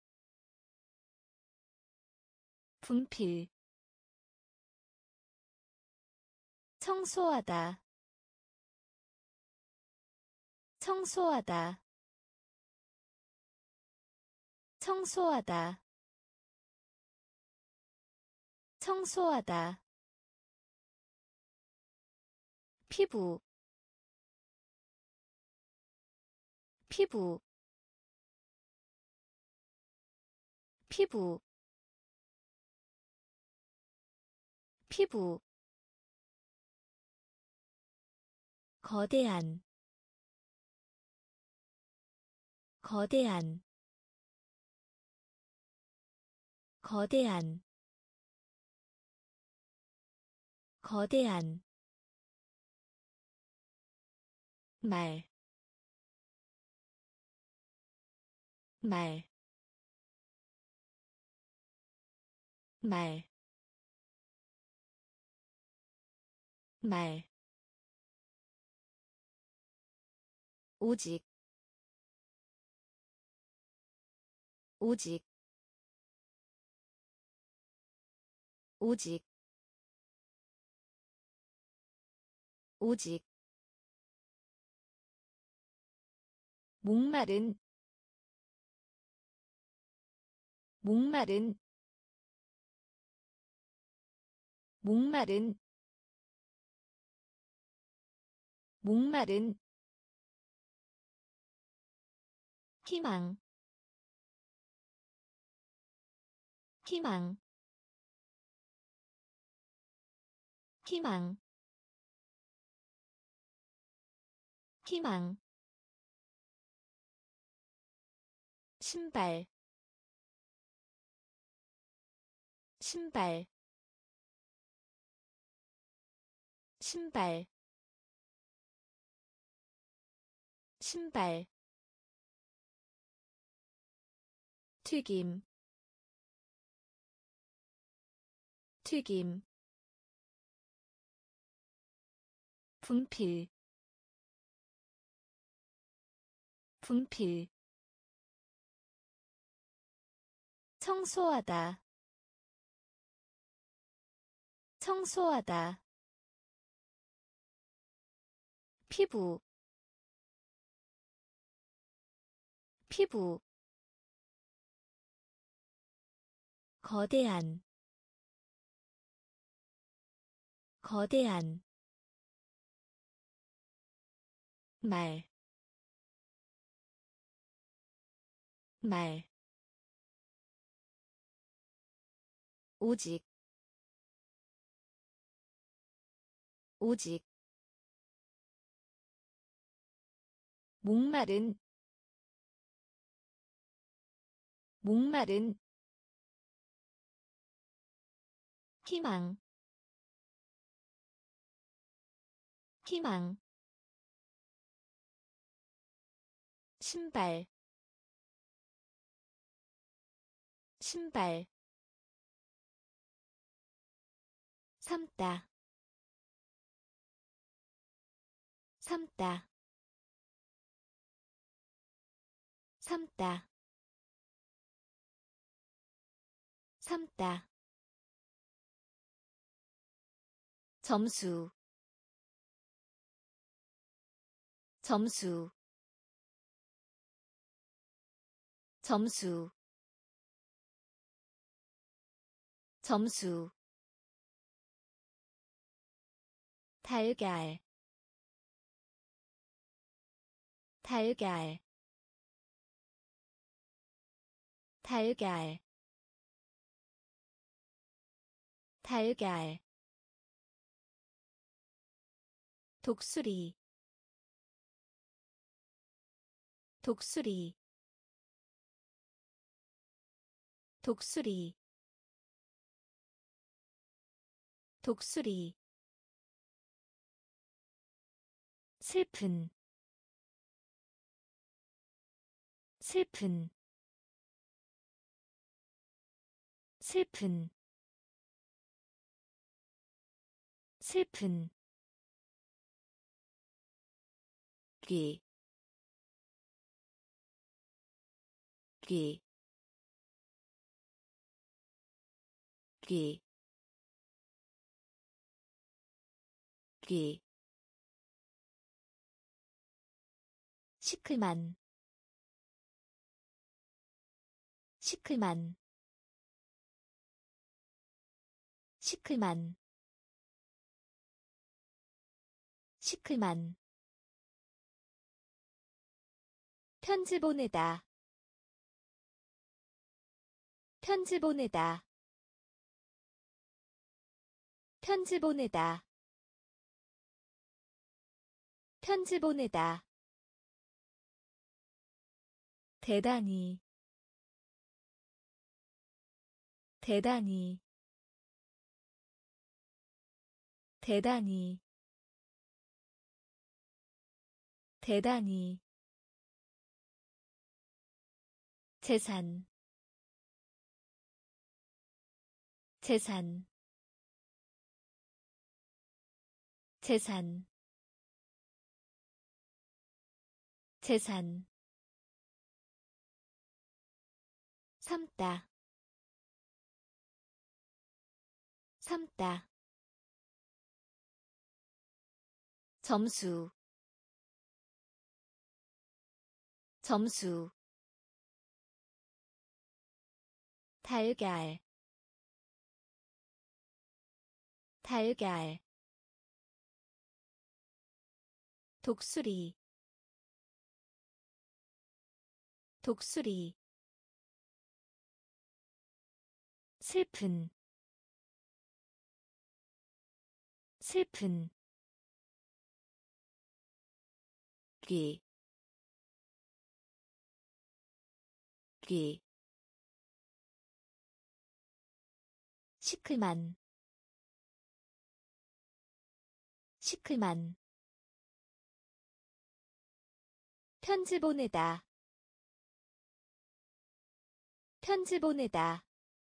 분필, 청소하다, 청소하다, 청소하다, 청소하다, 피부, 피부, 피부, 피부, 거대한, 거대한, 거대한, 거대한, 말, 말, 말, 말, 오직, 오직, 오직, 오직, 목마른, 목마른, 목마른, 목마른, 희망, 희망, 희망, 희망, 신발, 신발, 신발, 신발, 튀김, 튀김, 분필, 분필, 청소하다, 청소하다 피부 피부 거대한 거대한 말, 말, 오직, 오직, 목마른, 목마른, 희망, 희망, 신발, 신발, 삶다, 삶다, 삶다, 삶다. 점수, 점수, 점수, 점수. 달걀, 달걀, 달걀, 달걀. 독수리, 독수리, 독수리, 독수리. 슬픈, 슬픈, 슬픈, 슬픈. 귀, 귀, 귀, 귀. 시클만, 시클만, 시클만, 시클만. 편지 보내다, 편지 보내다, 편지 보내다, 편지 보내다. 대단히, 대단히, 대단히, 대단히. 재산, 재산, 재산, 재산. 삶다, 삶다. 점수, 점수. 달걀, 달걀. 독수리, 독수리. 슬픈, 슬픈. 귀, 귀. 시클만, 시클만. 편지 보내다, 편지 보내다.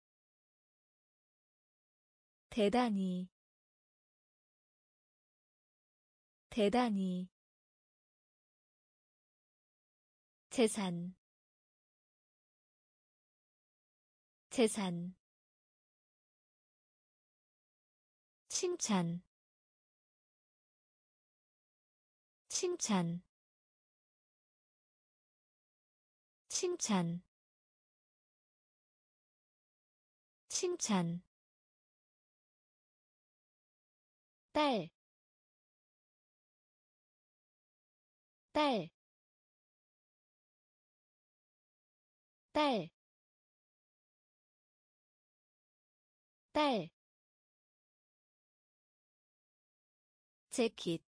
대단히, 대단히. 재산, 재산. 칭찬 칭찬 칭찬 칭찬 딸, 딸, 딸, 딸, 재킷,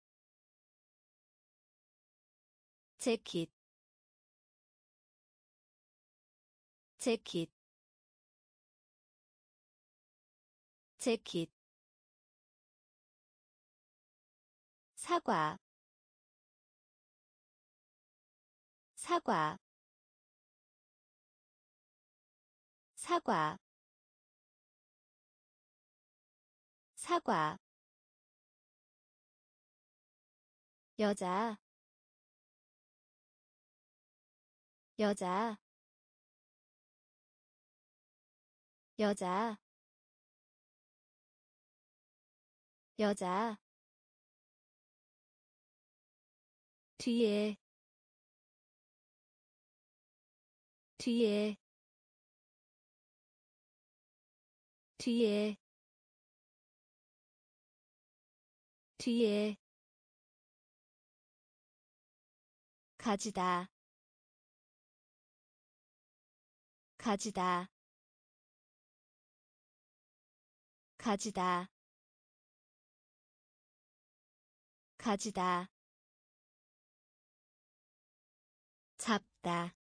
재킷, 재킷, 재킷, 사과, 사과, 사과, 사과, 여자, 여자, 여자, 여자, 뒤에, 뒤에, 뒤에, 뒤에, 가지다, 가지다, 가지다, 가지다, 잡다,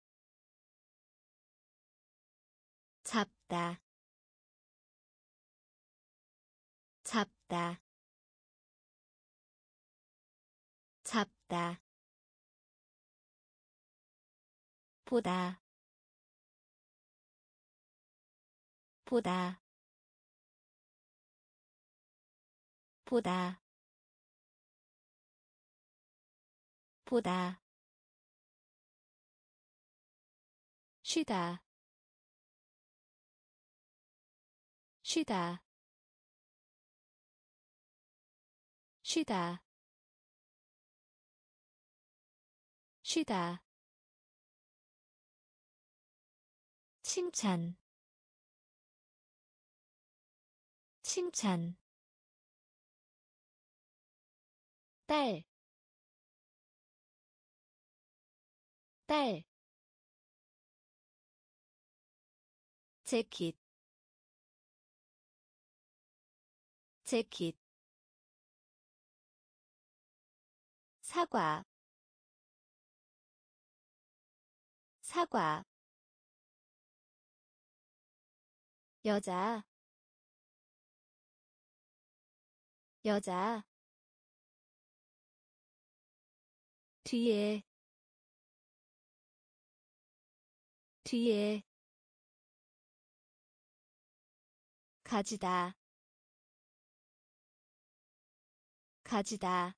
잡다, 잡다, 잡다, 보다, 보다, 보다, 보다, 쉬다, 쉬다, 쉬다, 쉬다, 칭찬, 칭찬, 딸, 딸, 재킷, 재킷, 사과, 사과, 여자, 여자, 뒤에, 뒤에, 가지다, 가지다,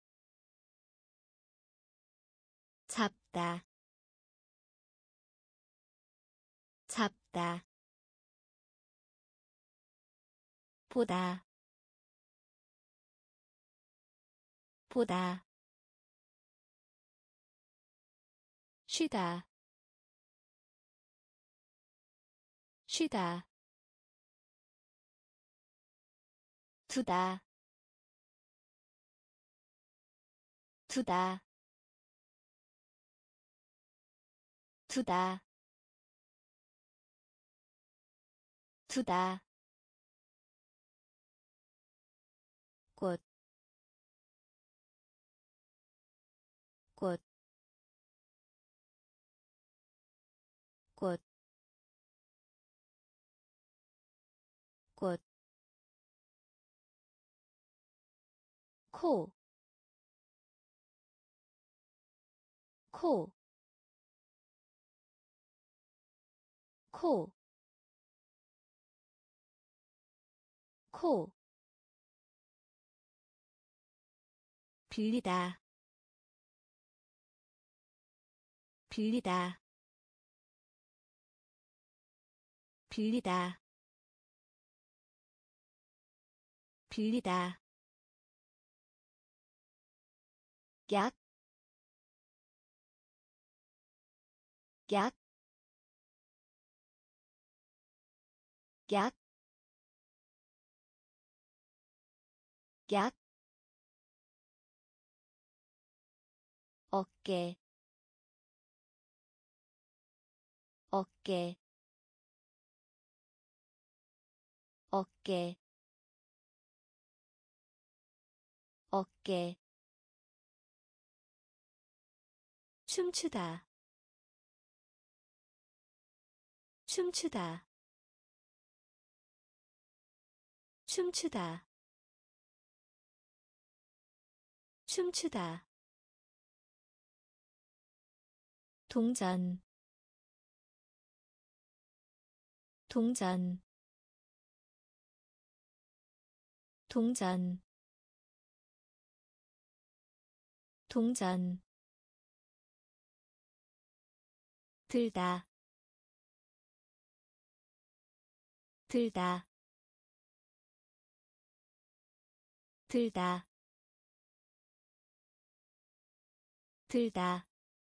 잡다, 잡다, 보다, 보다, 쉬다, 쉬다, 두다, 두다, 두다, 두다, 꽃, 꽃, 꽃, 꽃, 코, 코, 코, 코, 빌리다, 빌리다, 빌리다, 빌리다 약, 약, 약, 약, 어깨, 어깨, 어깨, 어깨, 춤추다, 춤추다, 춤추다, 춤추다, 동전, 동전, 동전, 동전, 들다, 들다, 들다, 들다,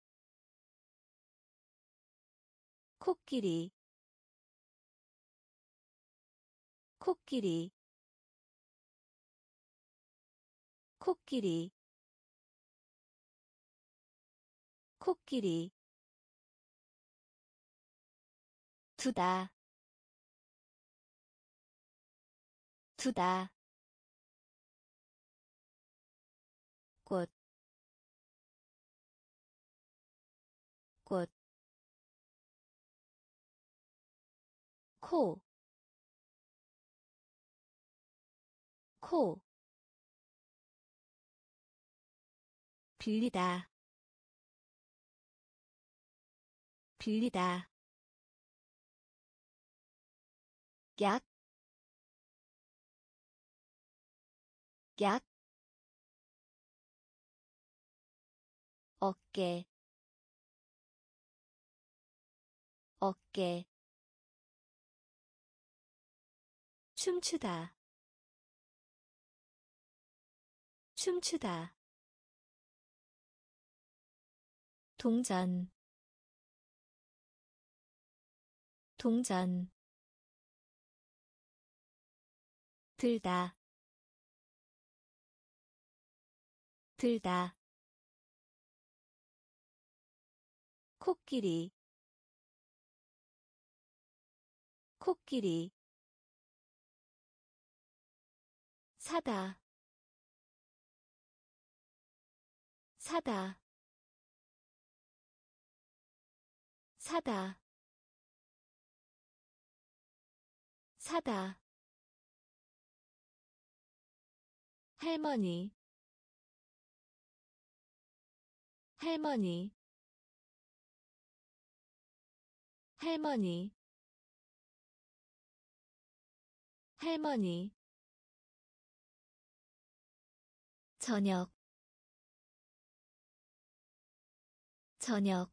코끼리, 코끼리, 코끼리, 코끼리, 두다, 두다, 꽃, 꽃, 코, 코, 빌리다, 빌리다, 약, 약, 어깨, 어깨, 춤추다, 춤추다, 동전, 동전, 들다, 들다, 코끼리, 코끼리, 사다, 사다, 사다, 사다, 할머니, 할머니, 할머니, 할머니, 저녁, 저녁,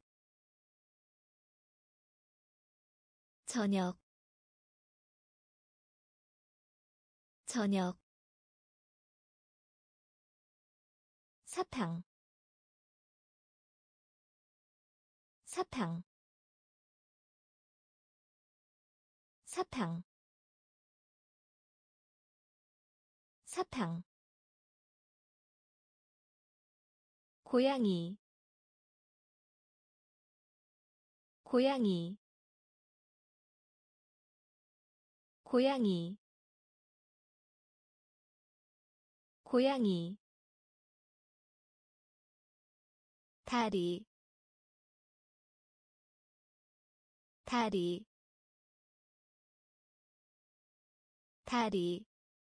저녁, 저녁, 사탕, 사탕, 사탕, 사탕, 고양이, 고양이, 고양이, 고양이, 다리, 다리, 다리,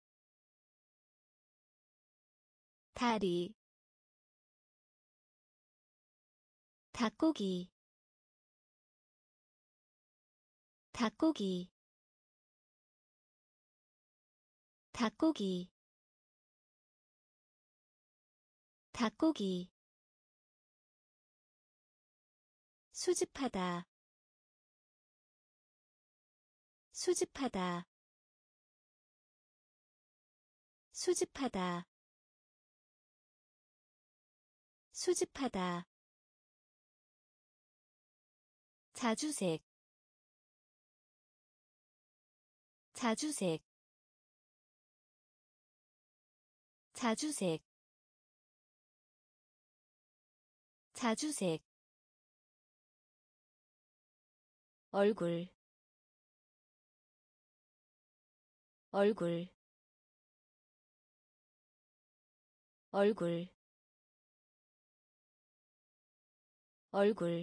다리, 닭고기, 닭고기, 닭고기, 닭고기, 수집하다, 수집하다, 수집하다 수집하다 자주색 자주색 자주색 자주색 얼굴 얼굴 얼굴 얼굴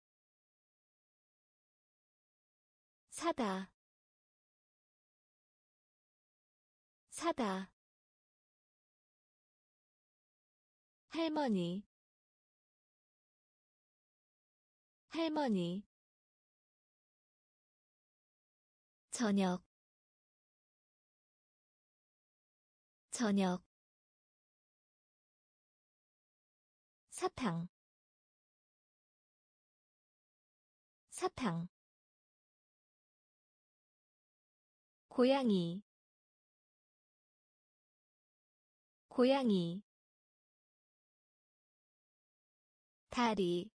사다 사다 할머니 할머니 저녁 저녁 사탕 사탕 고양이 고양이 다리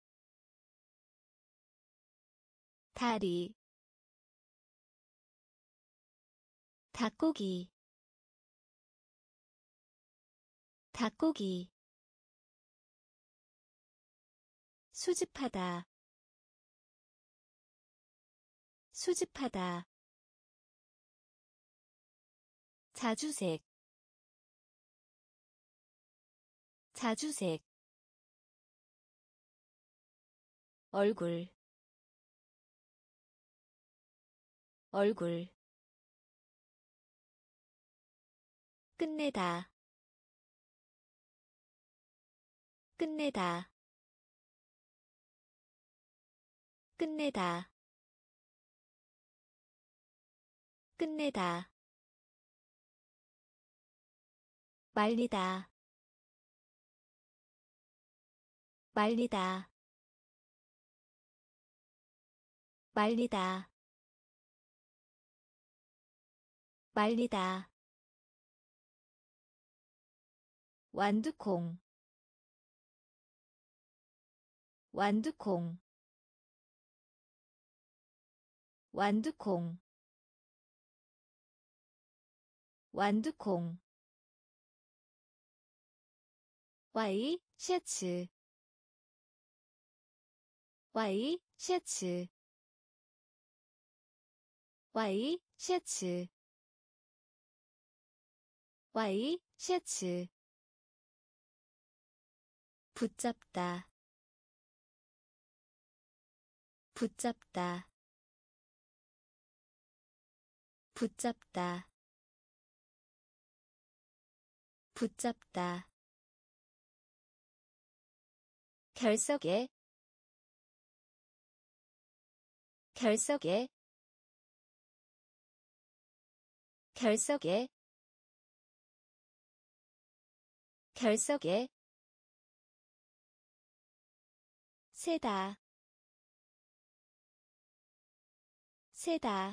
다리 닭고기 닭고기 수집하다 수집하다 자주색 자주색 얼굴 얼굴 끝내다 끝내다 끝내다 끝내다 말리다 말리다 말리다 말리다 완두콩 완두콩 완두콩 완두콩 와이 셔츠 와이 셔츠 와이 셔츠 와이 셔츠 붙잡다 붙잡다 붙잡다 붙잡다 결석에 결석에 결석에 결석에 세다 세다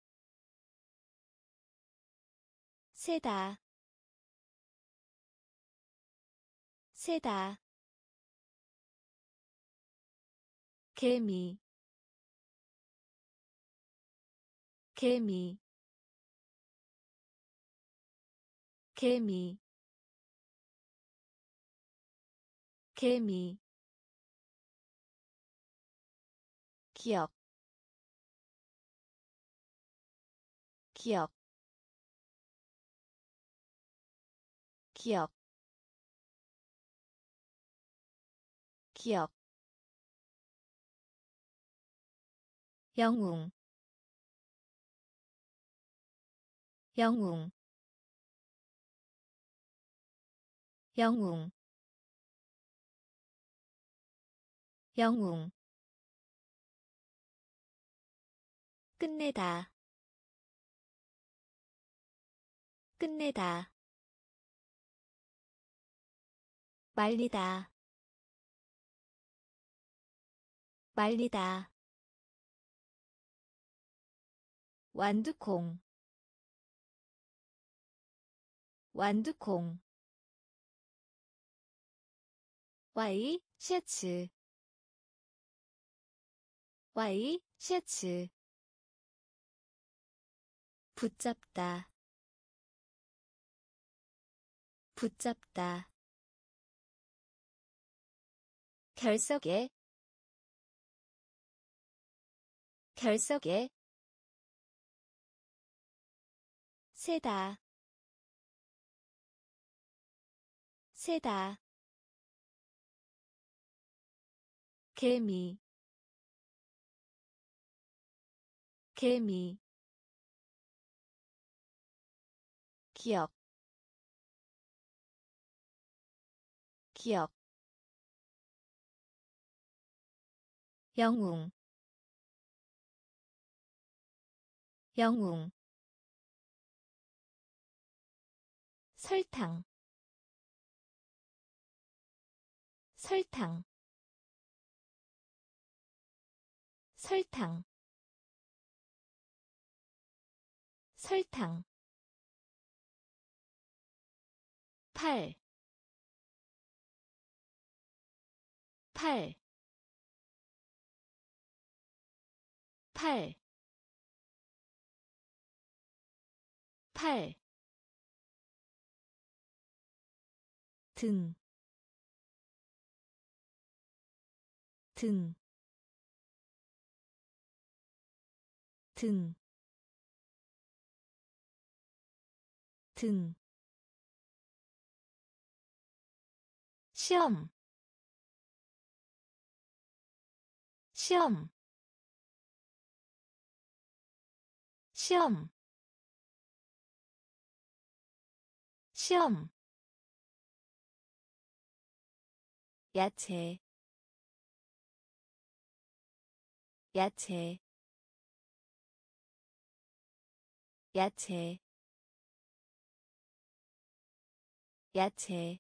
세다 세다 개미 개미 개미 개미 기억 기억 기억 기억 영웅 영웅 영웅 영웅 끝내다 끝내다 말리다 말리다 완두콩 완두콩 와이 셔츠 와이 셔츠 붙잡다 붙잡다 결석에 결석에 세다 세다 개미 개미 기억 기억 영웅 영웅 설탕 설탕 설탕 설탕 팔, 팔, 팔, 팔, 등, 등, 등, 등, 시험, 시험, 시험, 시험, 야채, 야채, 야채, 야채,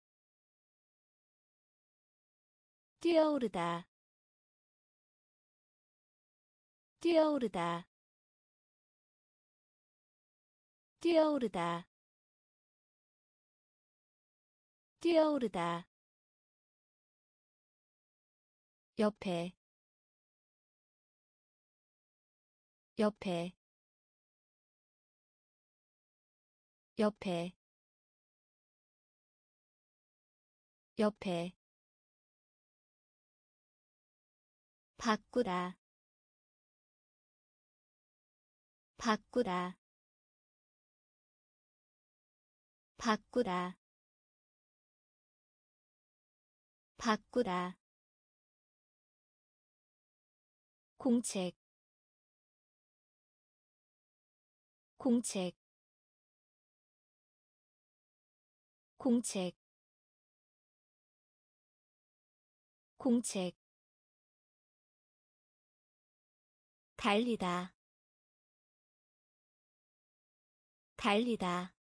뛰어오르다, 뛰어오르다, 뛰어오르다, 뛰어오르다, 옆에, 옆에, 옆에, 옆에, 바꾸다, 바꾸다, 바꾸다, 바꾸다, 공책, 공책, 공책, 공책, 달리다, 달리다,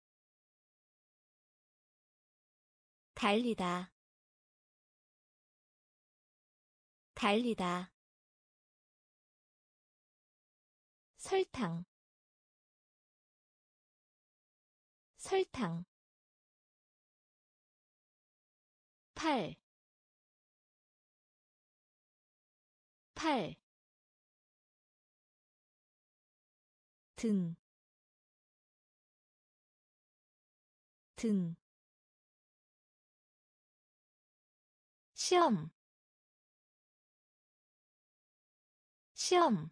달리다, 달리다, 설탕, 설탕, 팔, 팔, 등, 등, 시험, 시험,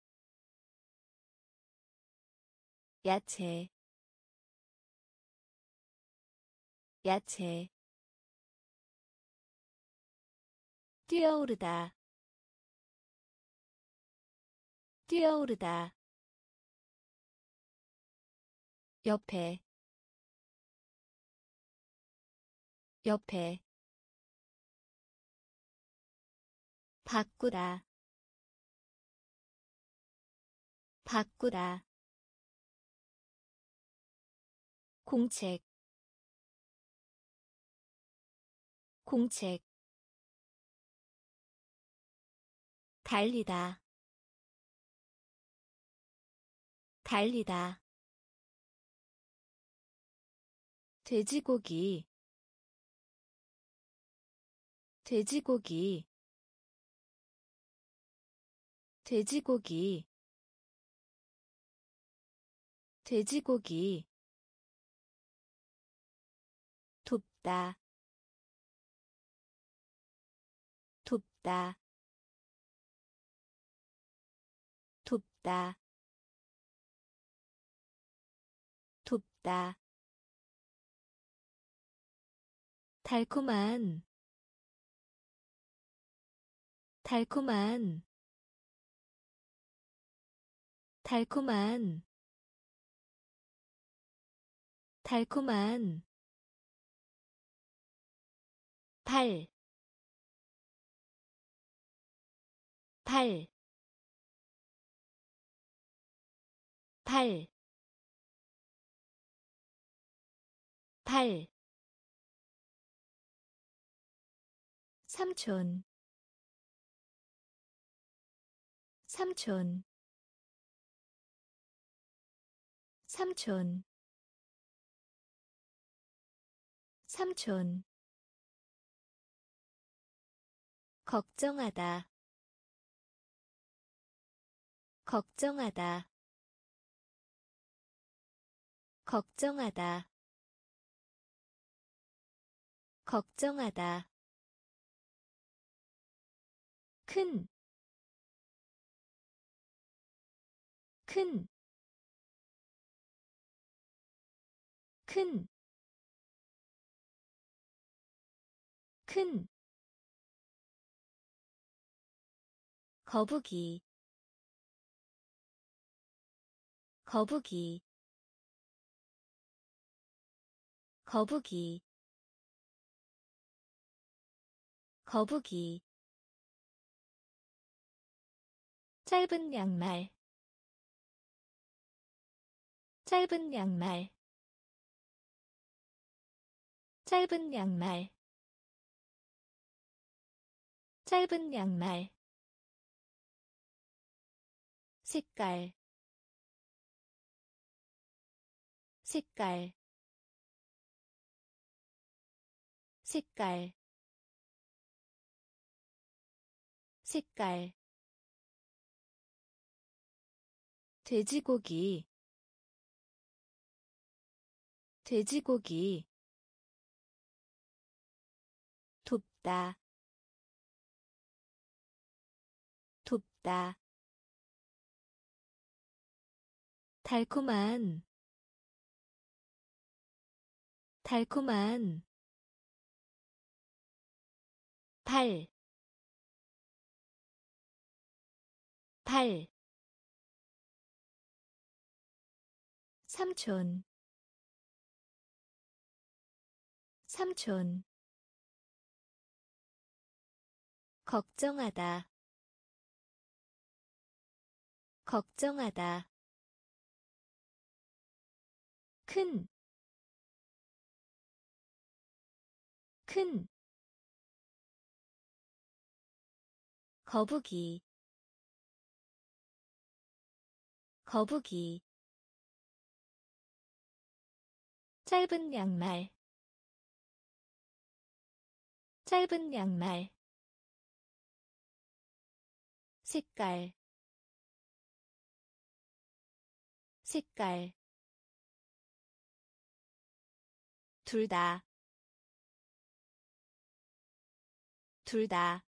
야채, 야채, 뛰어오르다, 뛰어오르다, 옆에, 옆에, 바꾸다, 바꾸다, 공책, 공책, 달리다, 달리다, 돼지고기 돼지고기 돼지고기 돼지고기 돕다 돕다 돕다 돕다 달콤한 달콤한 달콤한 달콤한 팔, 팔, 팔, 팔, 삼촌, 삼촌, 삼촌, 삼촌, 걱정하다, 걱정하다, 걱정하다, 걱정하다, 큰, 큰, 큰, 큰, 거북이, 거북이, 거북이, 거북이, 짧은 양말, 짧은 양말, 짧은 양말, 짧은 양말, 색깔, 색깔, 색깔, 색깔, 돼지고기, 돼지고기, 돕다, 돕다, 달콤한, 달콤한, 팔, 팔, 삼촌, 삼촌, 걱정하다, 걱정하다, 큰, 큰, 거북이, 거북이, 짧은 양말, 짧은 양말, 색깔, 색깔, 둘 다, 둘 다,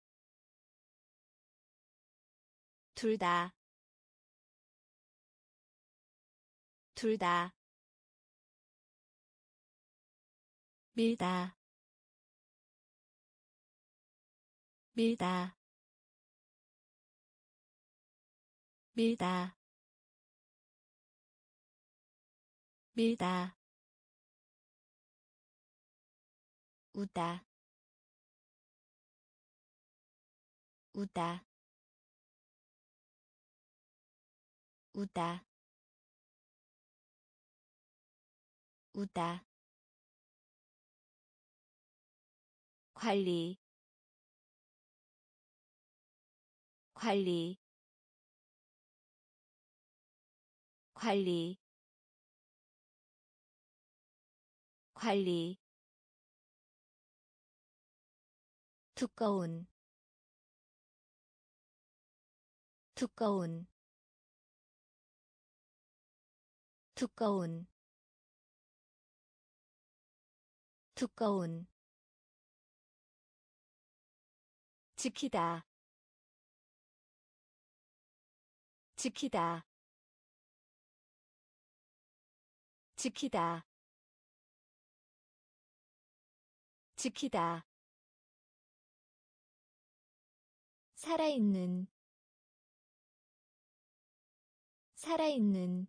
둘 다, 둘 다, 밀다, 밀다, 밀다, 밀다, 우다, 우다, 우다, 우다, 관리, 관리, 관리, 관리 두꺼운 두꺼운 두꺼운 두꺼운 지키다 지키다 지키다 지키다 살아있는 살아있는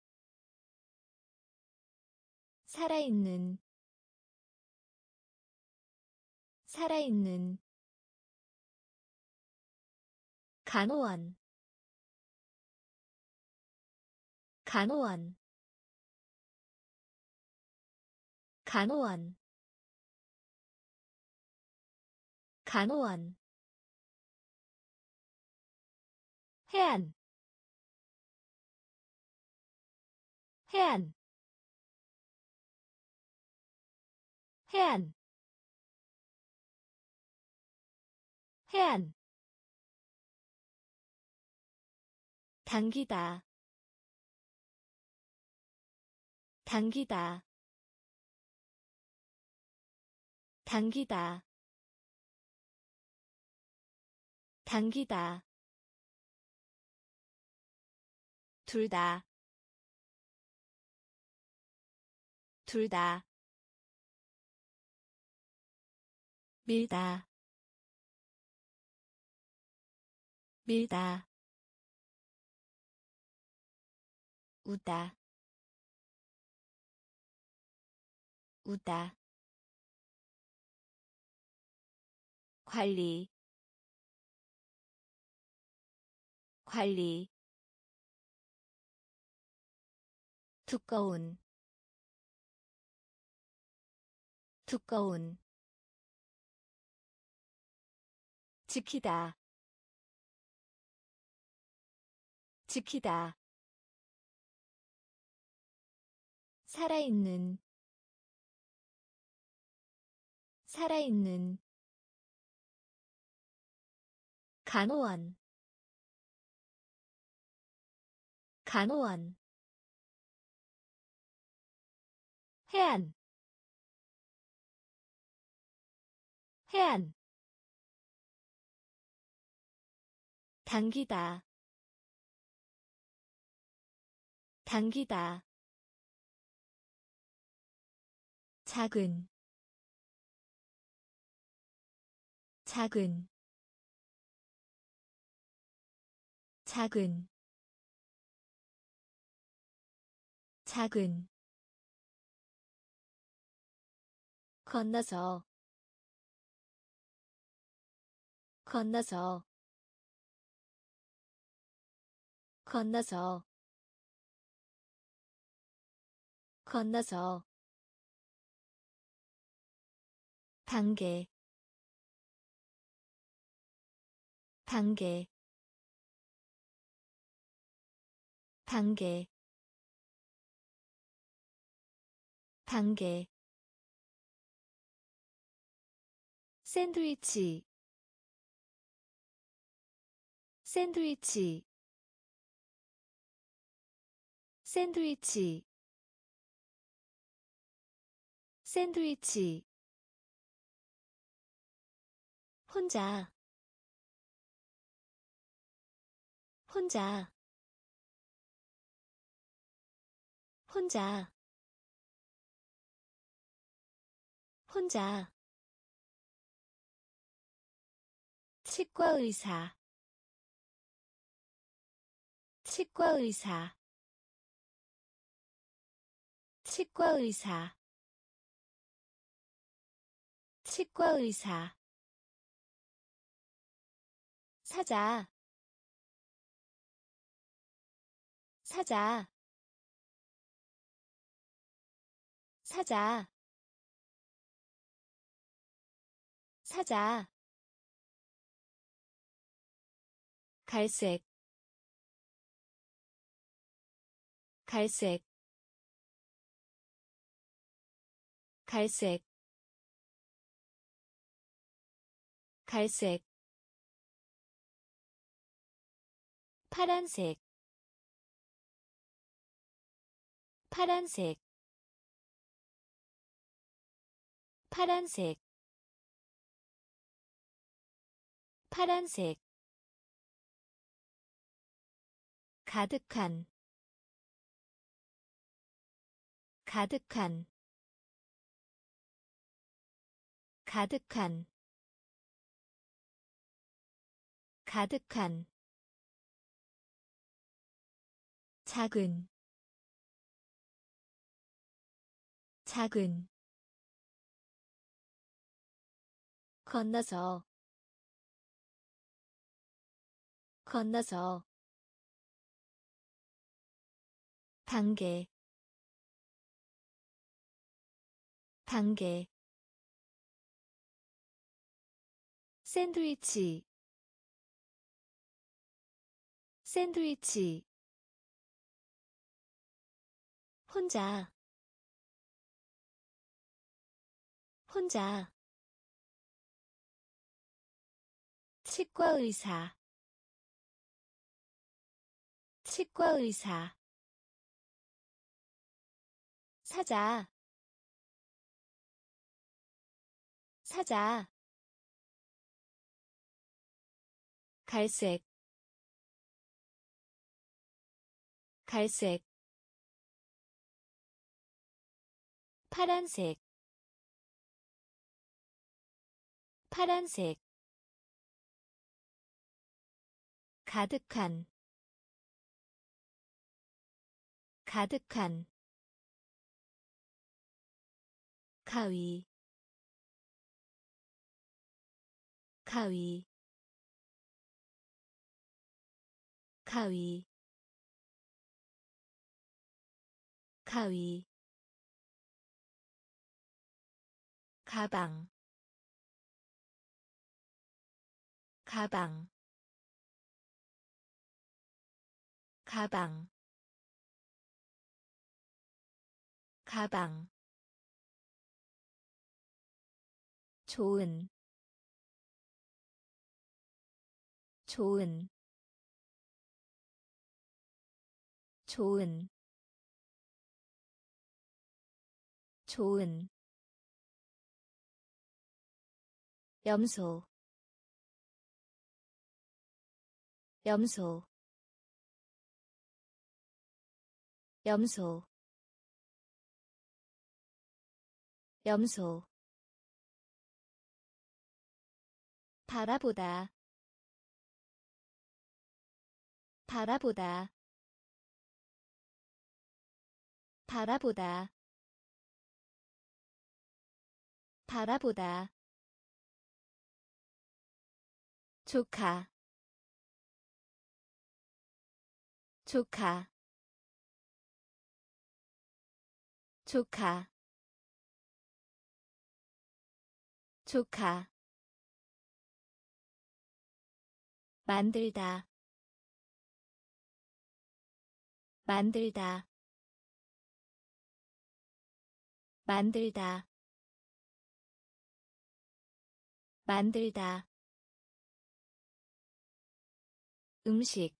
살아있는 살아있는 간호원 간호원 간호원 간호원 해안 해안 해안 해안 당기다 당기다 당기다 당기다 둘 다 둘 다 밀다 밀다 우다 우다 관리 관리 두꺼운 두꺼운 지키다 지키다 살아있는 살아있는 간호원 간호원 해안 해안 당기다 당기다 작은 작은 작은 작은 건너서 건너서 건너서 건너서 단계 단계 단계 단계 샌드위치 샌드위치 샌드위치 샌드위치 혼자 혼자 혼자 혼자 치과의사 치과의사 치과의사 치과의사 사자 사자 사자 사자 갈색 갈색 갈색 갈색 파란색 파란색 파란색 파란색 가득한 가득한 가득한 가득한 작은 작은 건너서 건너서 단계 단계 샌드위치 샌드위치 혼자 혼자 치과 의사 치과 의사 사자 사자 갈색 갈색 파란색 파란색 가득한 가득한 가위 가위 가위 가위 가방 가방 가방 가방 좋은 좋은 좋은 좋은 염소 염소 염소 염소 바라보다 바라보다 바라보다 바라보다 조카 조카 조카 조카 만들다 만들다 만들다 만들다 음식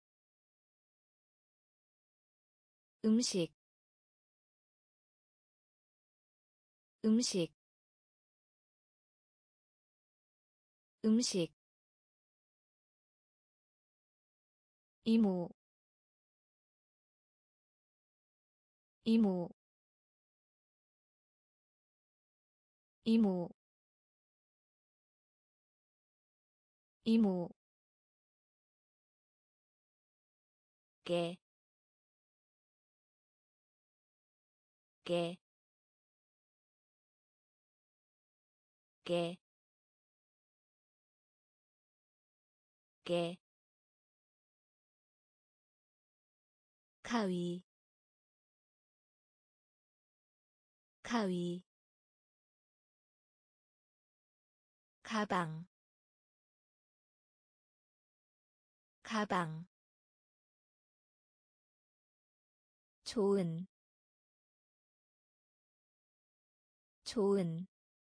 음식 음식 음식 이모 이모 이모 이모 개, 개, 개, 개, 가위, 가위, 가방, 가방, 좋은, 좋은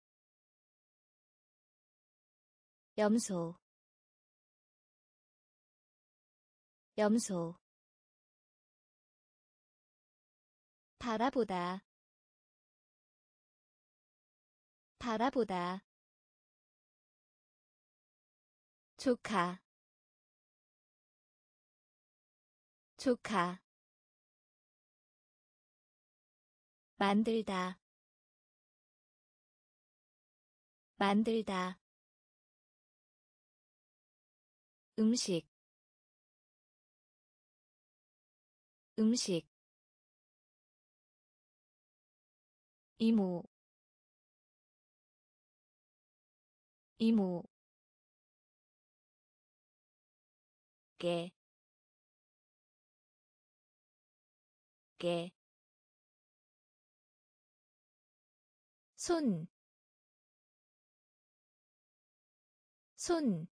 염소 염소 바라보다 바라보다 조카 조카 만들다 만들다 음식 음식 이모 이모 깨, 깨, 손, 손,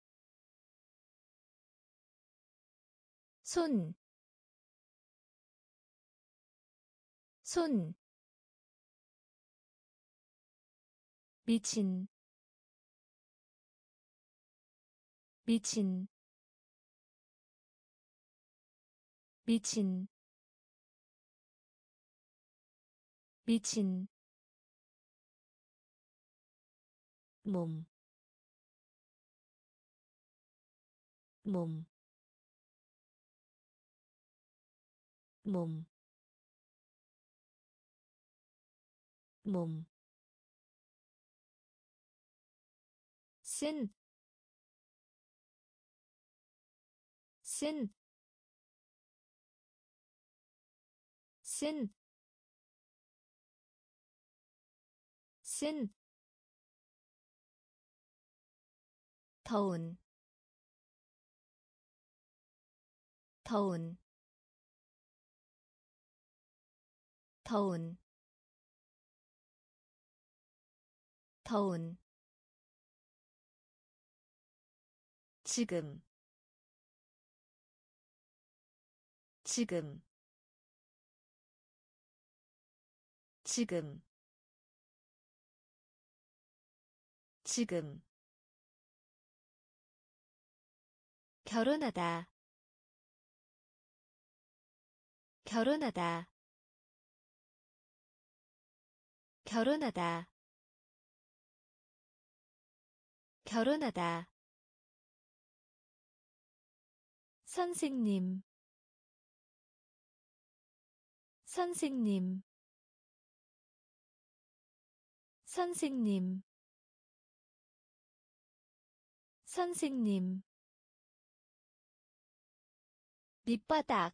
손, 손, 미친, 미친, 미친, 미친, 몸, 몸, 몸, 몸, 쓴, 쓴, 쓴, 쓴, 더운, 더운, 더운, 더운, 지금, 지금, 지금, 지금, 결혼하다, 결혼하다, 결혼하다, 결혼하다, 선생님, 선생님, 선생님, 선생님, 밑바닥,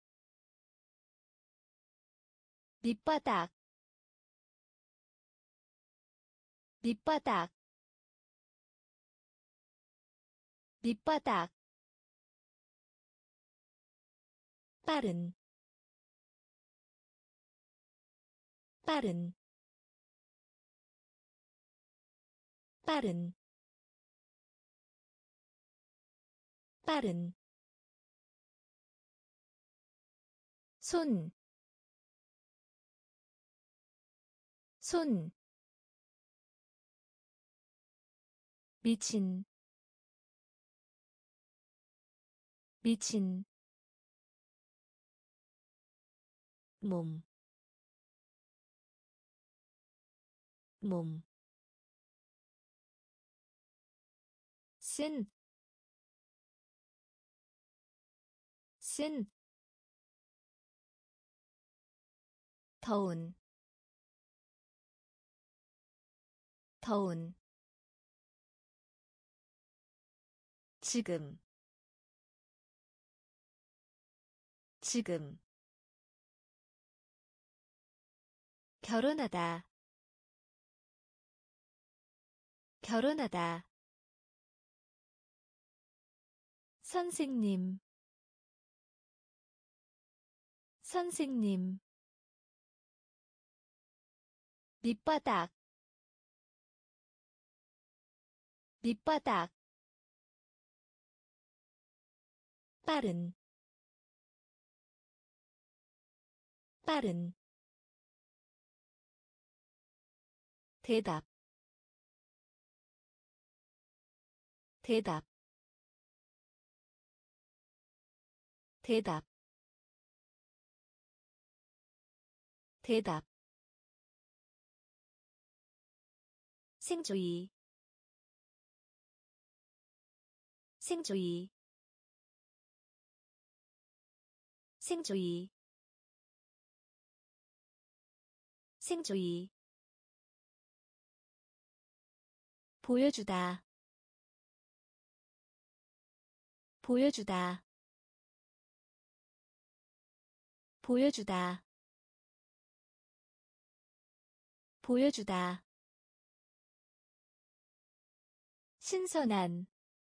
밑바닥, 밑바닥, 밑바닥, 빠른, 빠른, 빠른, 빠른, 손, 손, 미친, 미친, 몸, 몸, 쓴, 쓴, 더운, 더운, 지금, 지금, 결혼하다, 결혼하다, 선생님, 선생님, 밑바닥, 밑바닥, 빠른, 빠른, 대답 대답 대답 대답 생주의 생주의 생주의 생주의 보여주다 보여주다 보여주다 보여주다 신선한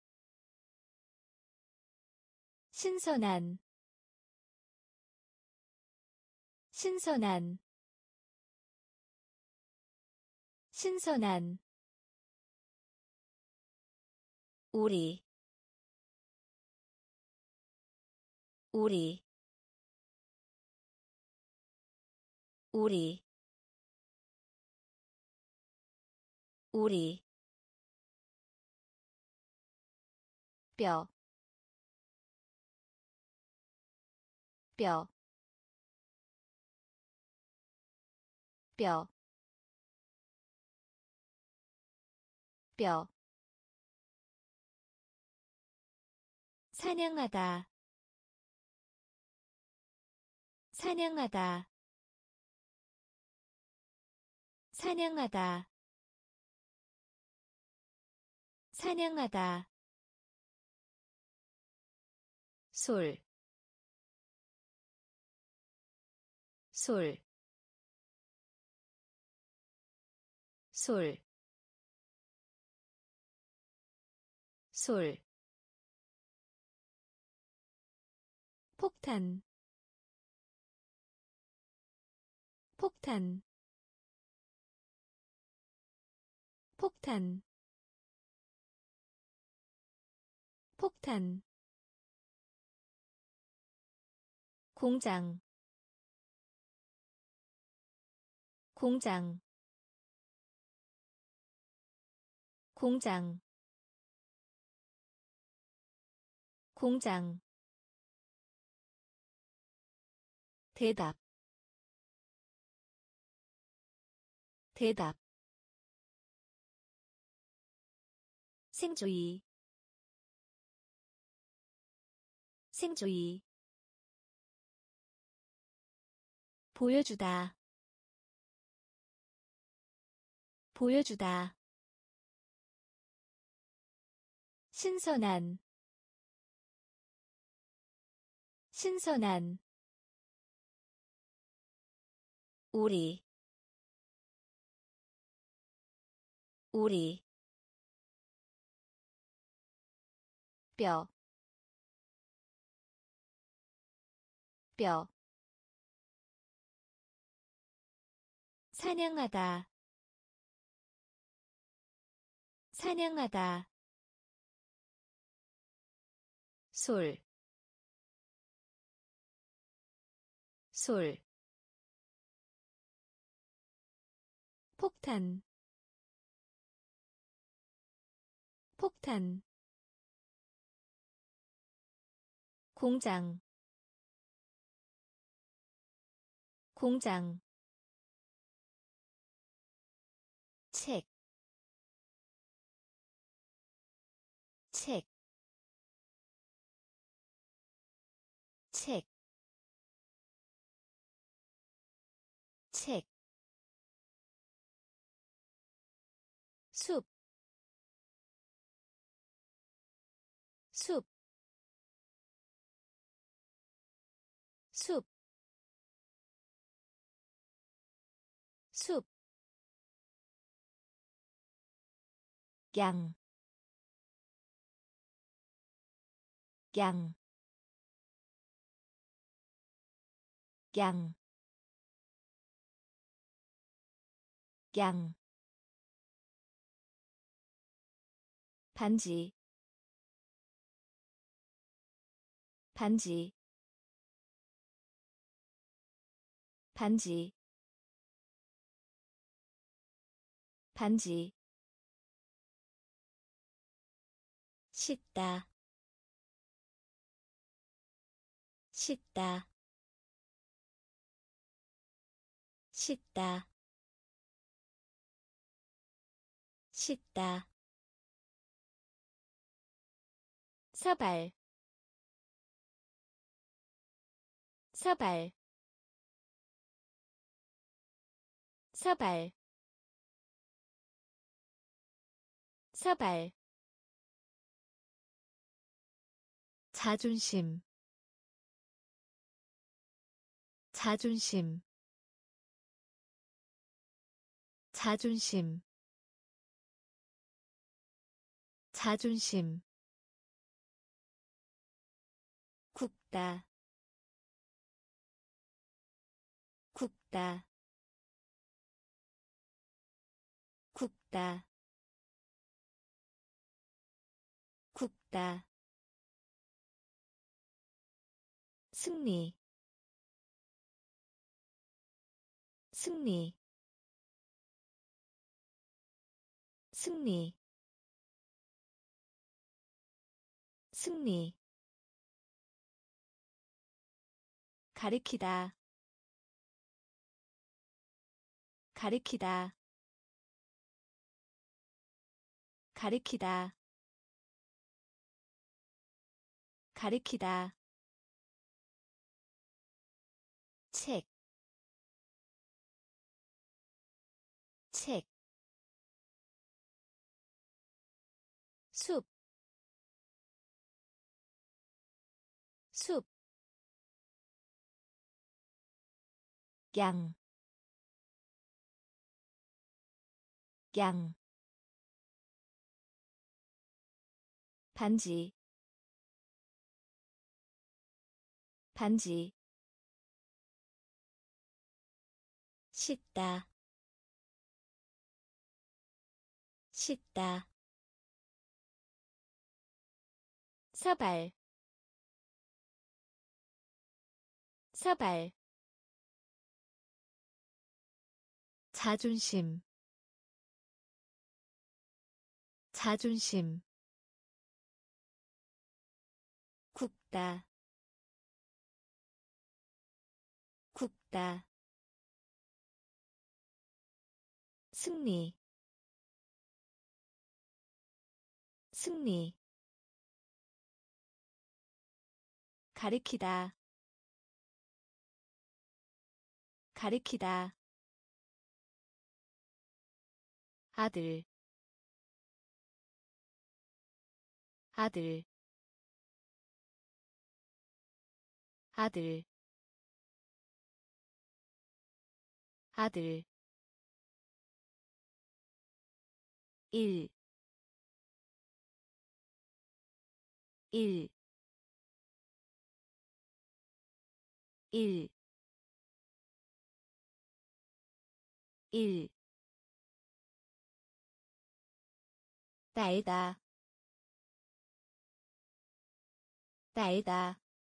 신선한 신선한 신선한 우리 우리 우리 우리 뼈, 뼈, 뼈, 뼈. 사냥하다, 사냥하다, 사냥하다, 사냥하다. 솔, 솔, 솔, 솔. 폭탄, 폭탄, 폭탄, 폭탄. 공장, 공장, 공장, 공장. 대답 대답 생주의 생주의 보여주다 보여주다 신선한 신선한 우리 우리 뼈, 뼈. 사냥하다, 사냥하다. 솔, 솔. 폭탄, 폭탄. 공장, 공장. 책, 책, 책, 책. 숲, 숲, 숲, 숲. 양, 양, 양, 양. 반지, 반지, 반지, 반지 씻다 씻다 씻다 씻다 서발 서발 서발 서발 자존심 자존심 자존심 자존심 굽다 굽다 굽다 굽다 승리 승리 승리 승리 가리키다 가리키다 가리키다 가리키다 책, 책, 숲, 숲, 양, 양, 반지, 반지, 씻다, 씻다, 서발, 서발, 자존심, 자존심, 굽다, 굽다, 승리, 승리, 가리키다, 가리키다, 아들, 아들, 아들, 아들, 일, 일, 일, 일, 날다, 날다,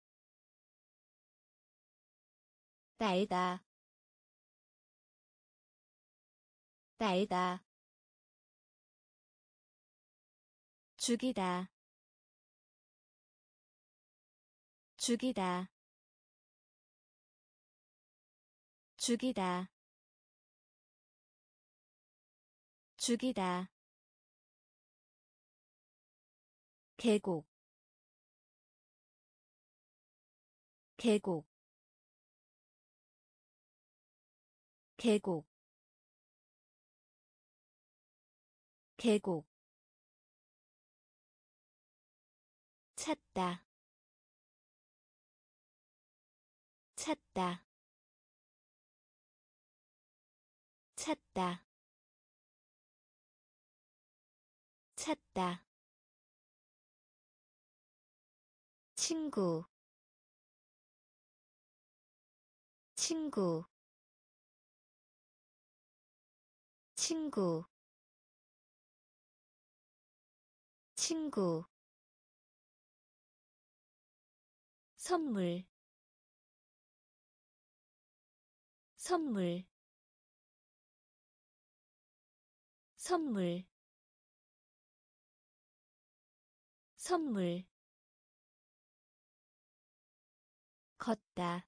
날다, 날다, 죽이다, 죽이다, 죽이다, 죽이다, 계곡, 계곡, 계곡, 계곡, 찾다, 찾다, 찾다, 찾다, 친구, 친구, 친구, 친구, 선물, 선물, 선물 선물 걷다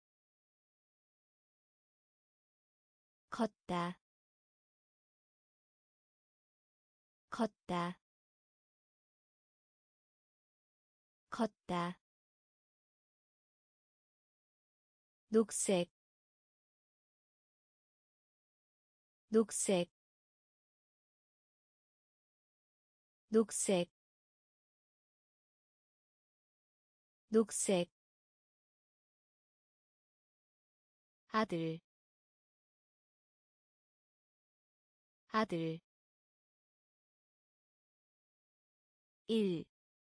걷다 걷다 걷다 녹색 녹색 녹색 녹색 아들 아들 일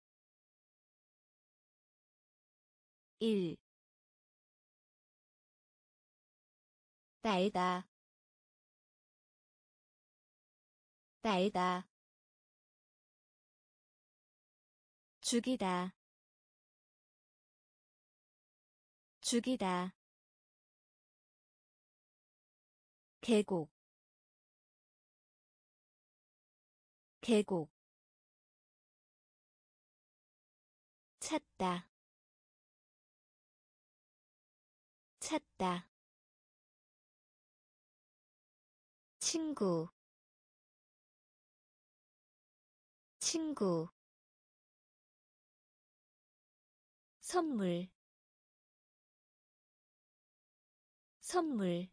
일 날다 날다 죽이다 죽이다 계곡 계곡 찾다 찾다 친구 친구 선물 선물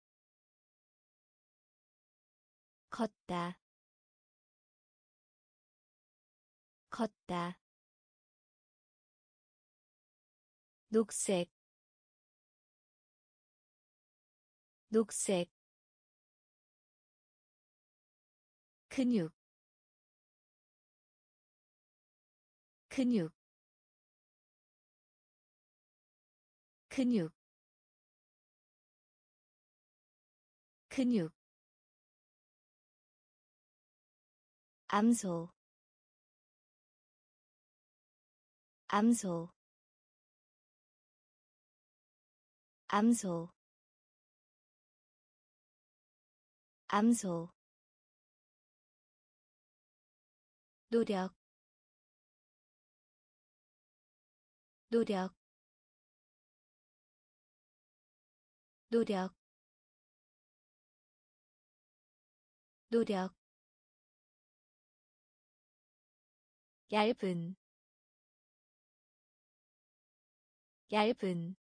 걷다 걷다 녹색 녹색 근육 근육 근육 근육 암소 암소 암소 암소 노력 노력 노력 노력 얇은 얇은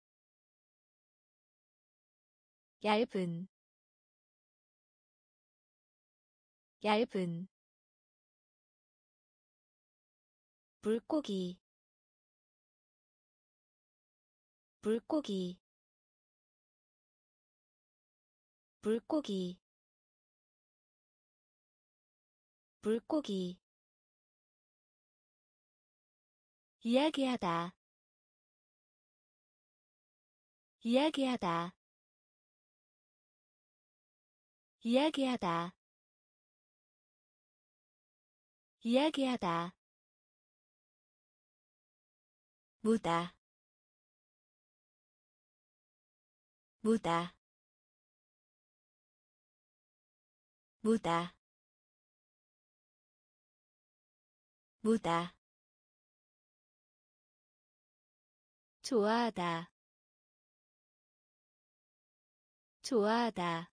얇은 얇은 물고기 물고기 물고기 물고기 이야기하다 이야기하다 이야기하다 이야기하다 무다 무다 무다 무다 좋아하다 좋아하다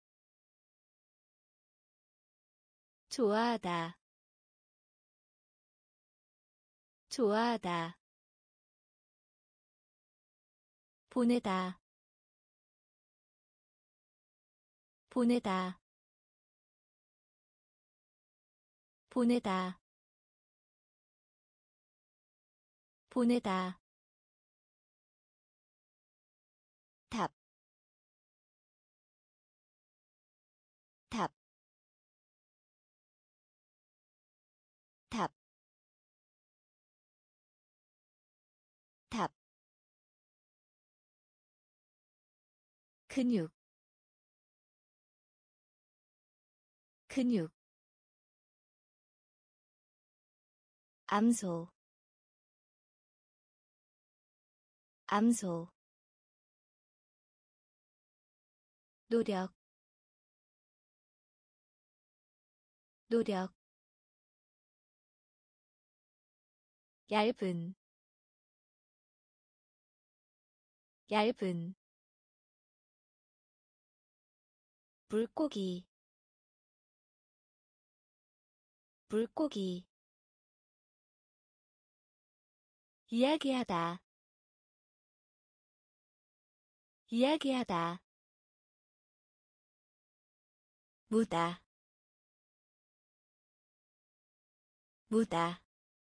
좋아하다 좋아하다 보내다 보내다 보내다 보내다 탑, 탑, 탑, 탑, 근육, 근육, 암소, 암소, 노력, 노력 얇은 얇은 물고기 물고기 이야기하다 이야기하다 무다 무다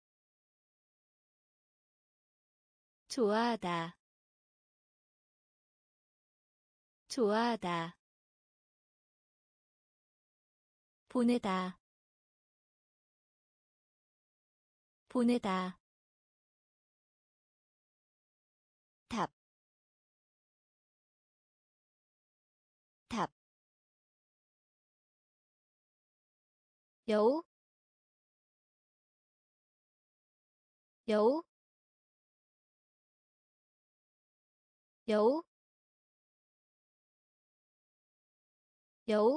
좋아하다 좋아하다 보내다 보내다 답, 답, 여우, 여우, 여우, 여우,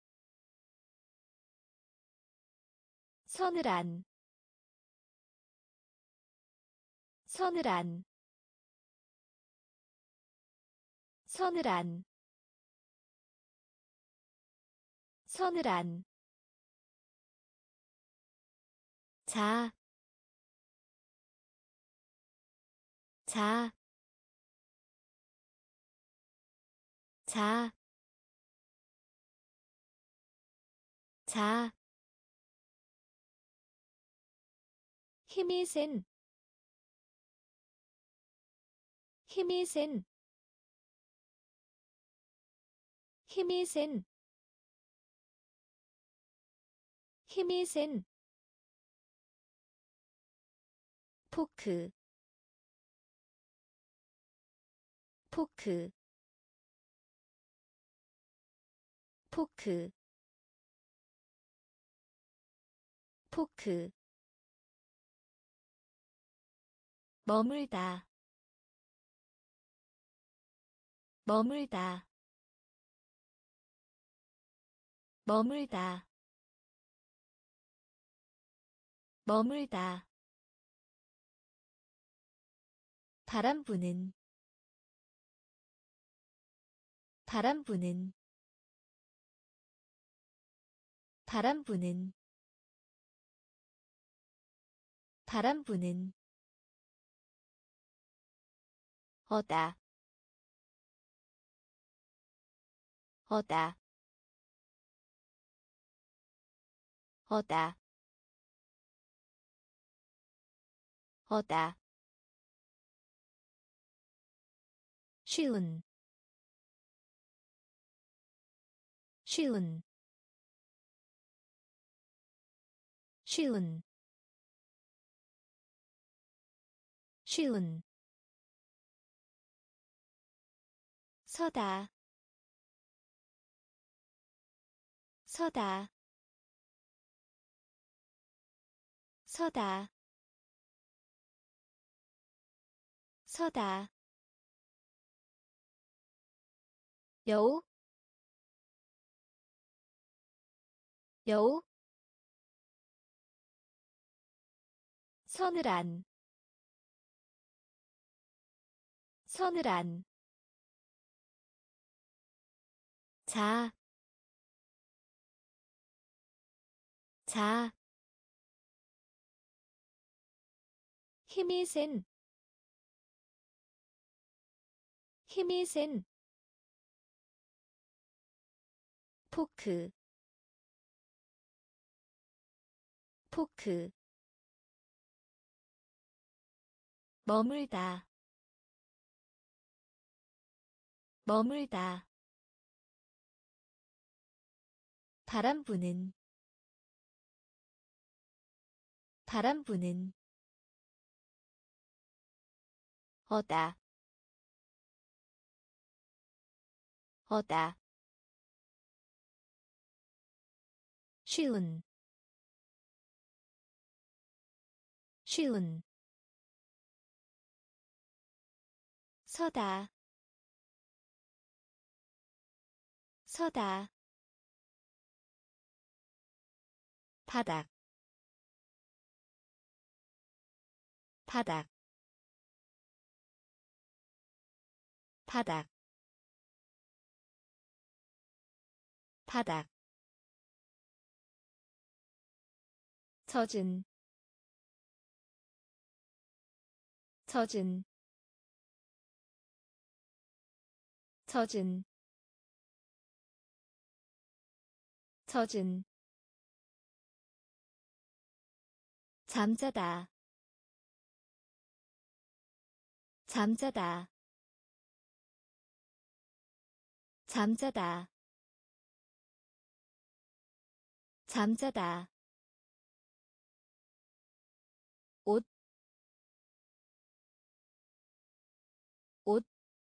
서늘한, 서늘한, 서늘한, 서늘한, 자, 자, 자, 자, 힘이 센, 힘이 센, 힘이 센, 힘이 센, 포크, 포크, 포크, 포크, 머물다, 머물다, 머물다, 머물다, 바람 부는, 바람 부는, 바람 부는, 바람 부는, 어다, 어다, 어다, 어다, 쉬운, 쉬운, 쉬운, 쉬운, 서다, 서다, 서다, 서다, 여우, 여우, 서늘한, 서늘한, 자, 자, 힘이 센, 힘이 센, 포크, 포크, 머물다, 머물다, 바람 부는, 바람 부는, 어다, 어다, 쉬운, 쉬운, 서다, 서다, 바닥 바닥 바닥 바닥 젖은 젖은 젖은 젖은 잠자다 잠자다 잠자다 잠자다 옷, 옷,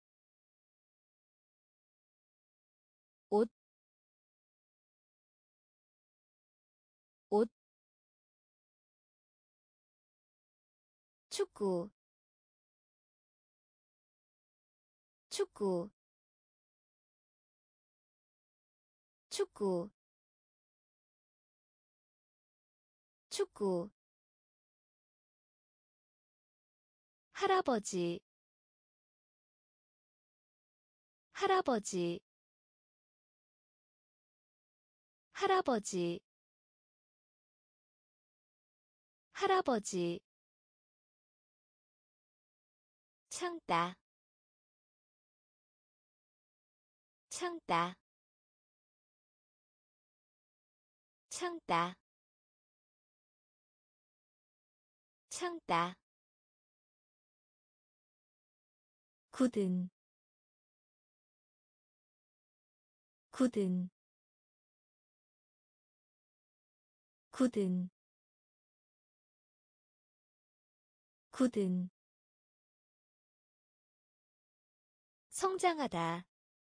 옷, 옷, 축구, 축구, 축구, 축구, 할아버지, 할아버지, 할아버지, 할아버지, 참다, 참다, 참다, 참다, 굳은, 굳은, 굳은, 굳은, 성장하다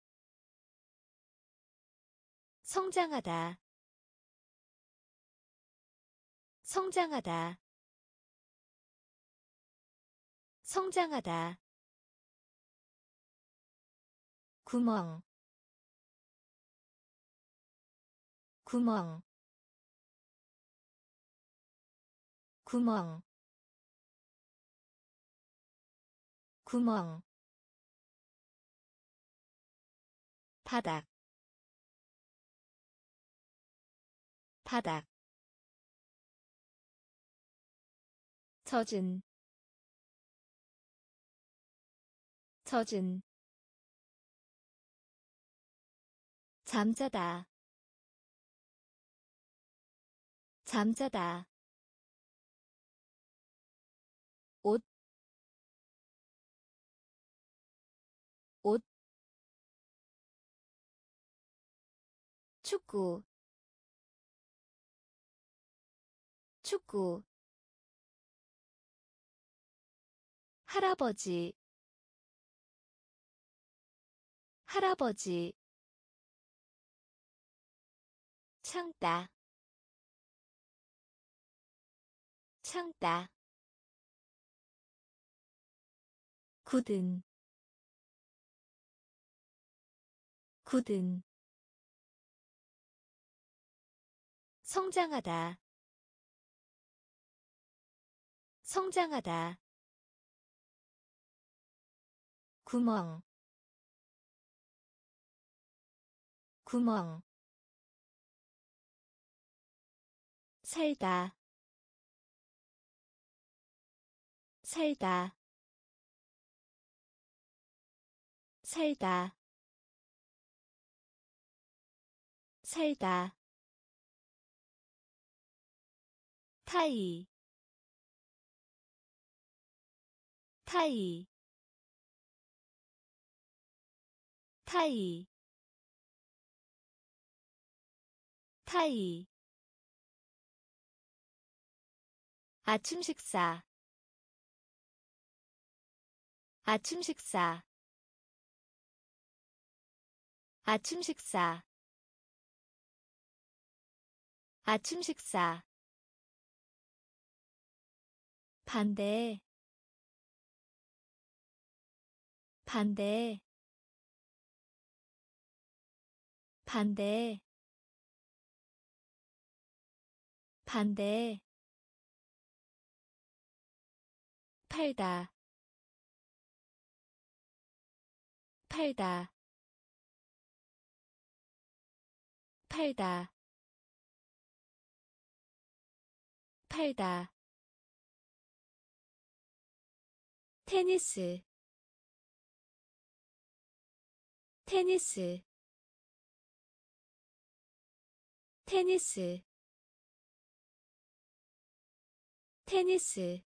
성장하다 성장하다 성장하다 구멍 구멍 구멍 구멍 바닥 바닥 젖은 젖은 잠자다 잠자다 옷, 옷, 축구, 축구, 할아버지, 할아버지, 참다, 참다, 굳은, 굳은, 성장하다, 성장하다, 구멍, 구멍, 살다, 살다, 살다, 살다, 타이, 타이, 타이, 타이, 아침 식사, 아침 식사, 아침 식사, 아침 식사, 반대, 반대, 반대, 반대 팔다 팔다 팔다 팔다 테니스 테니스 테니스 테니스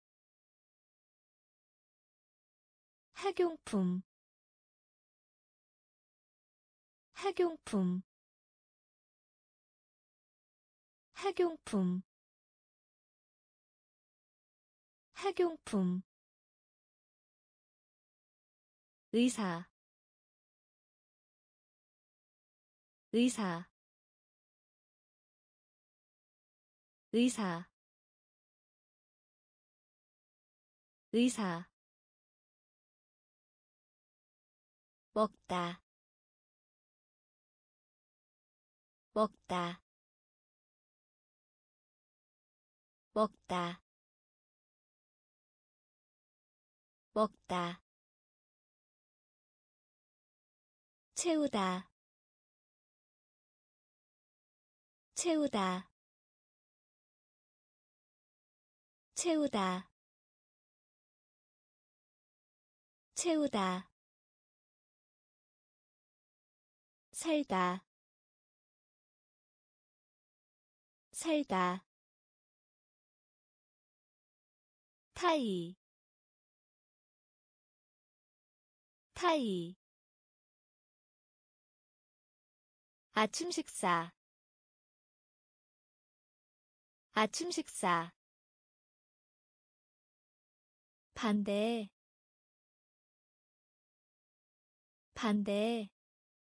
학용품 학용품 학용품 학용품 의사 의사 의사 의사 먹다 먹다 먹다 먹다 채우다 채우다 채우다 채우다 살다 살다 타이 타이 아침 식사 아침 식사 반대 반대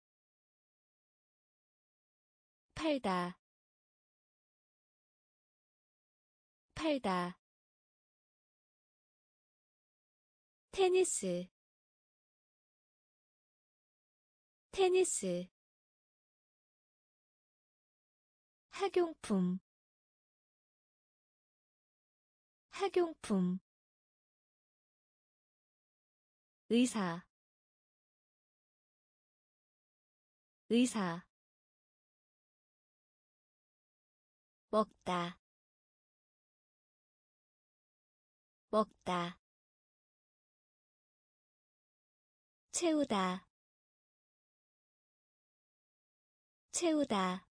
팔다 팔다 테니스 테니스 학용품 학용품 의사 의사 먹다 먹다 채우다 채우다